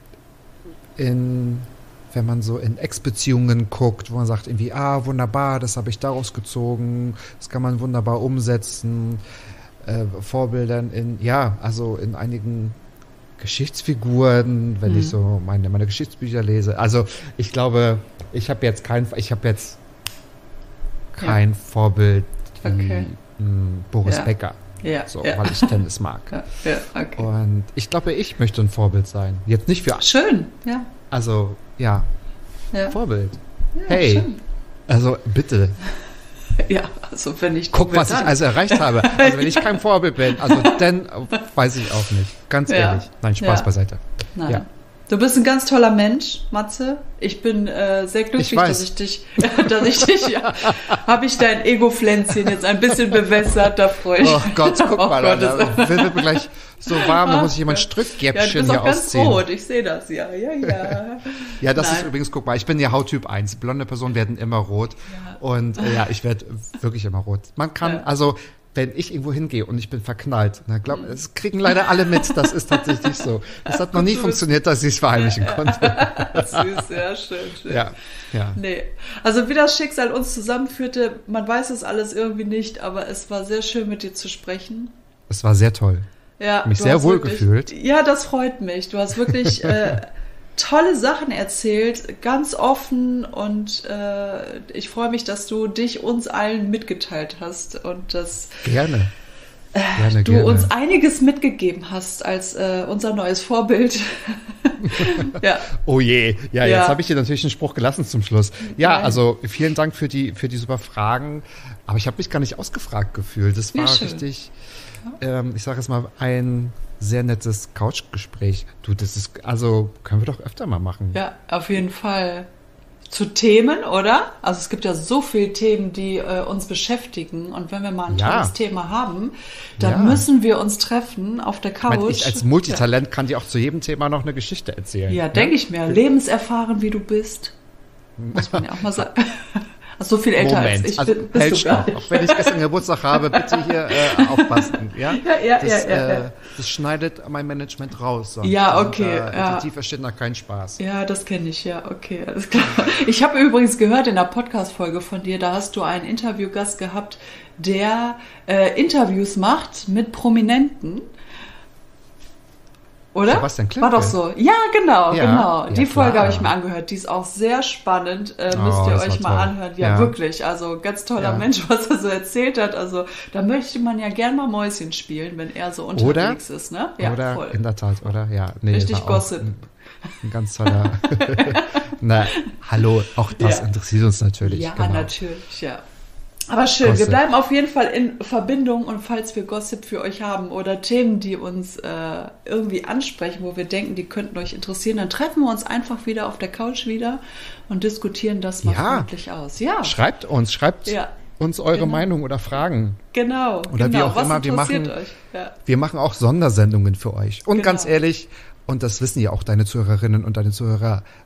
in, wenn man so in Ex-Beziehungen guckt, wo man sagt irgendwie, ah, wunderbar, das habe ich daraus gezogen, das kann man wunderbar umsetzen. Äh, Vorbildern in, ja, also in einigen Geschichtsfiguren, wenn mhm. ich so meine, meine Geschichtsbücher lese. Also ich glaube, ich habe jetzt kein, ich habe jetzt kein ja. Vorbild wie okay. m, Boris ja. Becker, ja. so, ja. weil ich Tennis mag. Ja. Ja. Okay. Und ich glaube, ich möchte ein Vorbild sein. Jetzt nicht für... Schön, ja. Also, ja, ja. Vorbild. Ja, hey, schön. Also bitte. Ja, also wenn ich... Guck, was dann. ich also erreicht habe. Also wenn ich kein Vorbild bin, also dann weiß ich auch nicht. Ganz ja. ehrlich. Nein, Spaß ja. beiseite. Nein. Ja. Du bist ein ganz toller Mensch, Matze. Ich bin äh, sehr glücklich, ich weiß. dass ich dich, dass ich dich, ja, habe ich dein Ego-Pflänzchen jetzt ein bisschen bewässert, da freue ich mich. Oh Gott, guck oh mal, Gott, da wird mir gleich so warm, da muss ich immer ein Strückgäppchen ja, hier ganz ausziehen. Rot, ich sehe das, ja, ja, ja. Ja, das Nein. ist übrigens, guck mal, ich bin ja Hauttyp eins. Blonde Personen werden immer rot ja. und äh, ja, ich werde wirklich immer rot. Man kann, ja. also wenn ich irgendwo hingehe und ich bin verknallt, na glaub, das kriegen leider alle mit, das ist tatsächlich so. Das hat noch nie funktioniert, dass ich es verheimlichen konnte. Süß, ja, schön, schön. Ja, ja. Nee, also wie das Schicksal uns zusammenführte, man weiß es alles irgendwie nicht, aber es war sehr schön, mit dir zu sprechen. Es war sehr toll. Ja, mich sehr wohl wirklich, gefühlt. Ja, das freut mich. Du hast wirklich äh, tolle Sachen erzählt, ganz offen und äh, ich freue mich, dass du dich uns allen mitgeteilt hast und dass gerne. Äh, gerne du gerne. uns einiges mitgegeben hast als äh, unser neues Vorbild. Ja. Oh je, ja, ja. jetzt habe ich dir natürlich einen Spruch gelassen zum Schluss. Ja, Nein. also vielen Dank für die für die super Fragen, aber ich habe mich gar nicht ausgefragt gefühlt. Das war ja, richtig, ähm, ich sage jetzt mal, ein sehr nettes Couchgespräch. Du, das ist, also können wir doch öfter mal machen. Ja, auf jeden Fall. Zu Themen, oder? Also es gibt ja so viele Themen, die äh, uns beschäftigen und wenn wir mal ein ja. tolles Thema haben, dann ja. müssen wir uns treffen auf der Couch. Ich, mein, ich als Multitalent ja. kann dir auch zu jedem Thema noch eine Geschichte erzählen. Ja, denke ich mir. Lebenserfahren, wie du bist. Muss man ja auch mal sagen. So viel älter Moment. als ich also, bin. Halt stopp. Auch wenn ich gestern Geburtstag habe, bitte hier äh, aufpassen. Ja, ja, ja, das, ja, ja, äh, ja. das schneidet mein Management raus. Sonst. Ja, okay. Da, ja. Die verstehen da keinen Spaß. Ja, das kenne ich, ja, okay, alles klar. Ich habe übrigens gehört in der Podcast-Folge von dir, da hast du einen Interviewgast gehabt, der äh, Interviews macht mit Prominenten. Oder? Sebastian Klimke. War doch so. Ja, genau, ja, genau. ja, die Folge klar. habe ich mir angehört. Die ist auch sehr spannend. Äh, oh, müsst ihr euch mal toll. anhören. Ja, ja, wirklich. Also ganz toller ja. Mensch, was er so erzählt hat. Also da möchte man ja gern mal Mäuschen spielen, wenn er so unterwegs oder? ist. Ne? Ja, oder voll. In der Tat, oder? Ja, nee, richtig Gossip. Ein, ein ganz toller. Na, hallo, auch das ja. interessiert uns natürlich. Ja, genau. natürlich, ja. Aber schön, Gossip. Wir bleiben auf jeden Fall in Verbindung und falls wir Gossip für euch haben oder Themen, die uns äh, irgendwie ansprechen, wo wir denken, die könnten euch interessieren, dann treffen wir uns einfach wieder auf der Couch wieder und diskutieren das mal ja. freundlich aus. Ja. Schreibt uns, schreibt ja. uns eure genau. Meinung oder Fragen. Genau. Oder genau. wie auch Was immer, wir machen, euch? Ja. wir machen auch Sondersendungen für euch. Und genau. ganz ehrlich, und das wissen ja auch deine Zuhörerinnen und deine Zuhörer,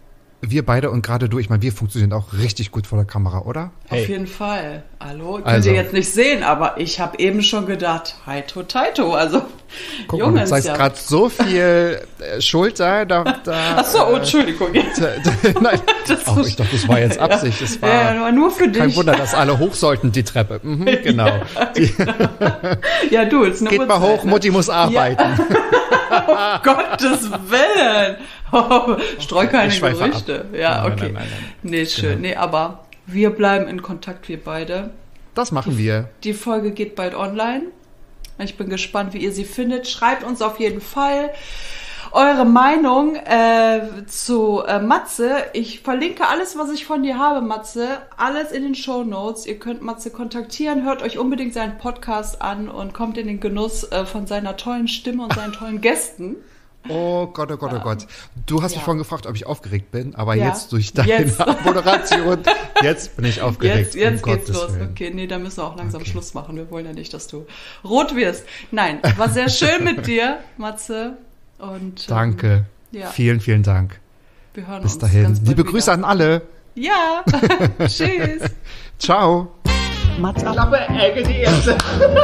wir beide und gerade du, ich meine, wir funktionieren auch richtig gut vor der Kamera, oder? Hey. Auf jeden Fall. Hallo, könnt also. ihr jetzt nicht sehen, aber ich habe eben schon gedacht, Heito Taito, also guck mal, du zeigst ja. gerade so viel äh, Schulter, da, da Ach so, oh, Entschuldigung. Jetzt. Äh, nein, oh, ich dachte, das war jetzt Absicht. Das war, ja, war nur für dich. Kein Wunder, dass alle hoch sollten, die Treppe. Mhm, genau. Ja, die, genau. Ja, du, ist eine Geht Uhrzeit, mal hoch, ne? Mutti muss arbeiten. Ja. Oh, Gottes Willen. Oh, streu keine Gerüchte. Ab. Ja, nein, okay. Nein, nein, nein, nein. Nee, schön. Genau. Nee, aber wir bleiben in Kontakt, wir beide. Das machen wir. Die Folge geht bald online. Ich bin gespannt, wie ihr sie findet. Schreibt uns auf jeden Fall eure Meinung äh, zu äh, Matze. Ich verlinke alles, was ich von dir habe, Matze. Alles in den Shownotes. Ihr könnt Matze kontaktieren. Hört euch unbedingt seinen Podcast an und kommt in den Genuss äh, von seiner tollen Stimme und seinen tollen Gästen. Oh Gott, oh Gott, oh Gott. Du hast ja. mich vorhin gefragt, ob ich aufgeregt bin, aber ja. jetzt durch deine jetzt. Moderation, jetzt bin ich aufgeregt. Jetzt, jetzt um geht's Gottes los. Willen. Okay, nee, da müssen wir auch langsam okay. Schluss machen. Wir wollen ja nicht, dass du rot wirst. Nein, war sehr schön mit dir, Matze. Und, Danke. Ähm, ja. Vielen, vielen Dank. Wir hören Bis uns. dahin. Ganz Liebe bald Grüße wieder. an alle. Ja. Tschüss. Ciao. Mats ab. Klappe, Ecke, die erste.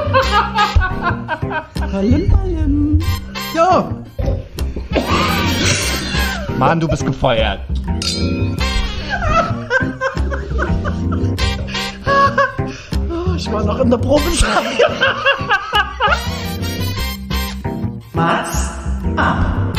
Ballim, ballim. Ja. Mann, du bist gefeuert. Oh, ich war noch in der Probeschreibe. Mats ab.